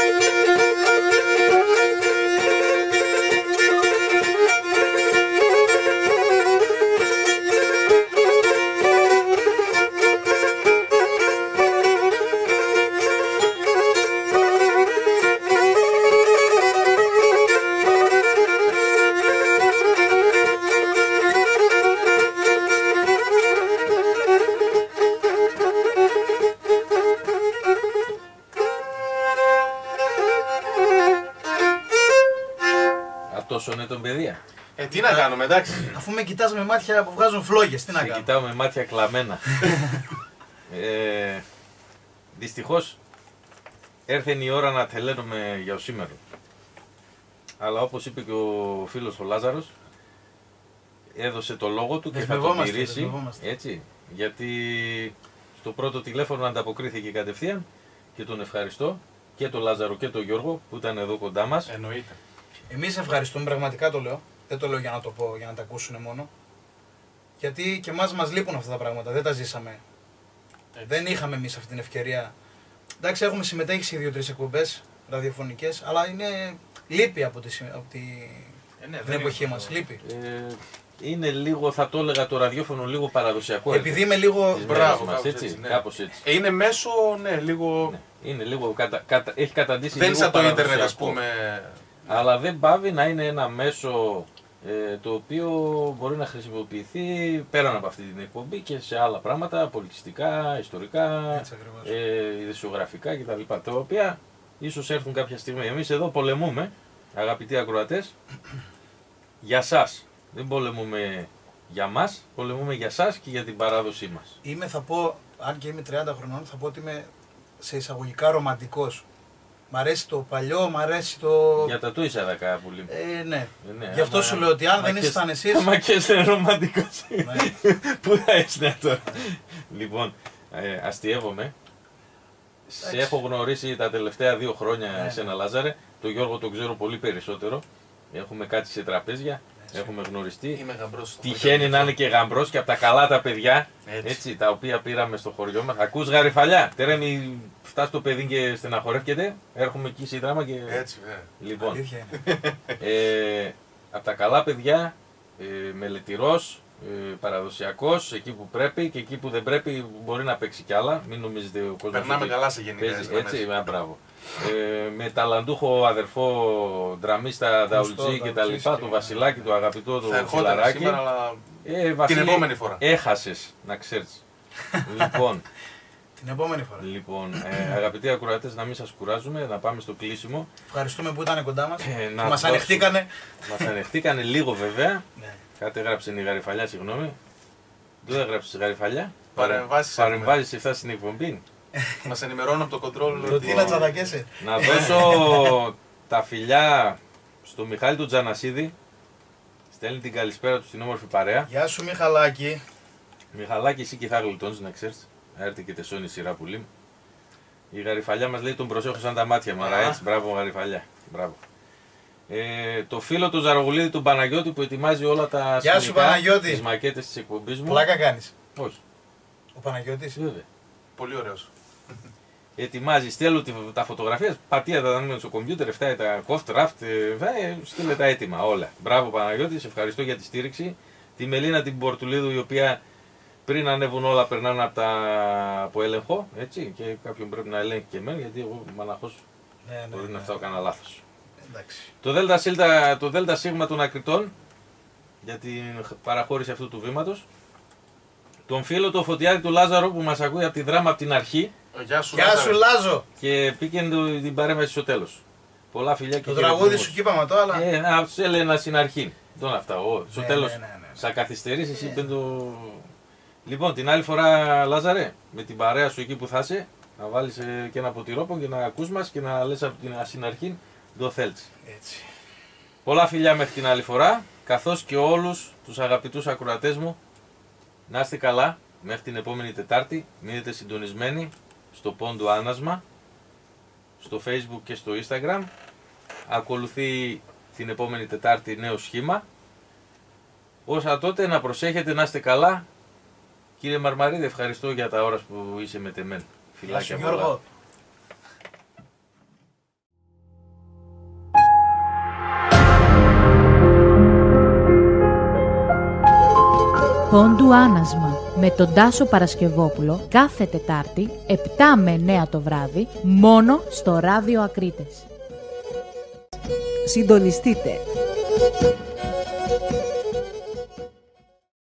Τόσο είναι τον παιδεία. Τι να κάνουμε, εντάξει. Αφού με κοιτάς με μάτια που βγάζουν φλόγες, τι να Σε κάνω. κοιτάω με μάτια κλαμμένα. Δυστυχώς έρθεν η ώρα να τελένουμε για ο σήμερα. Αλλά όπως είπε και ο φίλος ο Λάζαρος, έδωσε το λόγο του και θα το τηρήσει. Έτσι, γιατί στο πρώτο τηλέφωνο ανταποκρίθηκε κατευθείαν και τον ευχαριστώ και τον Λάζαρο και τον Γιώργο που ήταν εδώ κοντά μας. Εννοείται. Εμείς ευχαριστούμε, πραγματικά το λέω. Δεν το λέω για να το πω, για να τα ακούσουν μόνο. Γιατί και εμάς μας λείπουν αυτά τα πράγματα, δεν τα ζήσαμε. Έτσι. Δεν είχαμε εμείς αυτή την ευκαιρία. Εντάξει, έχουμε συμμετέχει σε 2-3 εκπομπές ραδιοφωνικές, αλλά είναι λείπει από την εποχή μας. Λείπει. Είναι λίγο, θα το έλεγα, το ραδιόφωνο λίγο παραδοσιακό. Επειδή είμαι λίγο. Μπράβο, μας, έτσι, έτσι, ναι. κάπως έτσι. Είναι μέσω, ναι, λίγο. Ναι, είναι λίγο, έχει καταντήσει Δεν λίγο σαν το ίντερνετ, παραδοσιακό. ας πούμε. Αλλά δεν πάβει να είναι ένα μέσο το οποίο μπορεί να χρησιμοποιηθεί πέραν από αυτή την εκπομπή και σε άλλα πράγματα, πολιτιστικά, ιστορικά, ειδησιογραφικά κτλ. Τα οποία ίσως έρθουν κάποια στιγμή. Εμείς εδώ πολεμούμε, αγαπητοί ακροατές, για σας. Δεν πολεμούμε για μας, πολεμούμε για σας και για την παράδοσή μας. Θα πω, αν και είμαι 30 χρονών, θα πω ότι είμαι σε εισαγωγικά ρομαντικός. Μ' αρέσει το παλιό, μ' αρέσει το. Για τα του είσαι δακά που λέει. Ναι. Ναι. Γι' αυτό σου λέω ότι αν δεν ήσασταν εσείς. Μα και είσαι ρομαντικός. Πού θα είσαι τώρα. Λοιπόν, αστειεύομαι. Σε έχω γνωρίσει τα τελευταία 2 χρόνια εσένα, Λάζαρε. Τον Γιώργο τον ξέρω πολύ περισσότερο. Έχουμε κάτσει σε τραπέζια. Έχουμε γνωριστεί. Είμαι γαμπρός. Τυχαίνει να είναι και γαμπρός και από τα καλά τα παιδιά έτσι, τα οποία πήραμε στο χωριό μας. Ακούς Γαριφαλιά. Τώρα μη φτάσει το παιδί και στεναχωρεύκεται. Έρχομαι εκεί σε δράμα και. Έτσι, Λοιπόν, από τα καλά παιδιά, μελετηρός, παραδοσιακός, εκεί που πρέπει και εκεί που δεν πρέπει μπορεί να παίξει κι άλλα. Μην νομίζετε ο κόσμος. Περνάμε καλά σε γενικά. Έτσι, μπράβο. Με ταλαντούχο αδερφό δραμίστα Δαουλτζή και τα λοιπά, το Βασιλάκι, το αγαπητό το Φιλαράκι. Την επόμενη φορά. Έχασες, να ξέρεις. Λοιπόν, την επόμενη φορά. Λοιπόν, αγαπητοί ακροατές, να μην σας κουράζουμε, να πάμε στο κλείσιμο. Ευχαριστούμε που ήταν κοντά μας. Μας ανεχτήκανε. Μας ανεχτήκανε λίγο βέβαια. Κάτι έγραψε η Γαριφαλιά, συγγνώμη. Δεν έγραψε η Γαριφαλιά. Παρεμβάσεις αυτά στην εκπομπή. Μας ενημερώνουν από το κοντρόλ. Τι να τσαντακέσαι. Να δώσω τα φιλιά στο Μιχάλη του Τζανασίδη. Στέλνει την καλησπέρα του στην όμορφη παρέα. Γεια σου Μιχαλάκη. Μιχαλάκη, εσύ και θα γλιτώνεις να ξέρεις. Έρθει και τεσώνει η σειρά που λέει. Η Γαριφαλιά μας λέει τον προσέχω σαν τα μάτια μου. Άρα έτσι, μπράβο Γαριφαλιά. Μπράβο. Το φίλο του Ζαρογουλίδη του Παναγιώτη που ετοιμάζει όλα τα σκηνικά, τις μακέτες της εκπομπής μου. Πλάκα κάνεις. Όχι. Ο Παναγιώτης. Βέβαια. Πολύ ωραίος. Ετοιμάζει, στέλνω τα φωτογραφία, πατία τα δανείμενα στο κομπιούτερ, φτάει τα cough draft, στείλε τα έτοιμα όλα. Μπράβο Παναγιώτη, σε ευχαριστώ για τη στήριξη. Τη Μελίνα την Πορτουλίδου, η οποία πριν ανέβουν όλα περνάνε από έλεγχο, έτσι, και κάποιον πρέπει να ελέγχει και εμένα, γιατί εγώ μαναχός μπορεί να φτάω κανένα λάθος. Το ΔΣ των Ακριτών για την παραχώρηση αυτού του βήματος. Τον φίλο του Φωτιάδη του Λάζαρο που μας ακούει από τη δράμα από την αρχή. Γεια σου Λάζο! Και πήγαινε την παρέμβαση στο τέλος. Πολλά φιλιά και το τραγούδι σου κοίπαμε τώρα, αλλά. Να τους έλεγα στην αρχή. Τον αυτά. Στο τέλος θα καθυστερήσει, εσύ δεν το. Λοιπόν, την άλλη φορά, Λάζαρε, με την παρέα σου εκεί που θα είσαι, να βάλεις και ένα ποτηρόπο και να ακούς μας και να λες από την αρχή το θέλεις. Έτσι. Πολλά φιλιά μέχρι την άλλη φορά, καθώς και όλους τους αγαπητούς ακροατές μου. Να είστε καλά μέχρι την επόμενη Τετάρτη. Μείνετε συντονισμένοι στο Πόντο Άνασμα, στο Facebook και στο Instagram. Ακολουθεί την επόμενη Τετάρτη νέο σχήμα. Όσα τότε να προσέχετε, να είστε καλά. Κύριε Μαρμαρίδη, ευχαριστώ για τα ώρες που είσαι με τεμέν. Φιλάκια πολλά. Πόντου Άνασμα με τον Τάσο Παρασκευόπουλο κάθε Τετάρτη 7 με 9 το βράδυ μόνο στο Ράδιο Ακρίτες. Συντονιστείτε.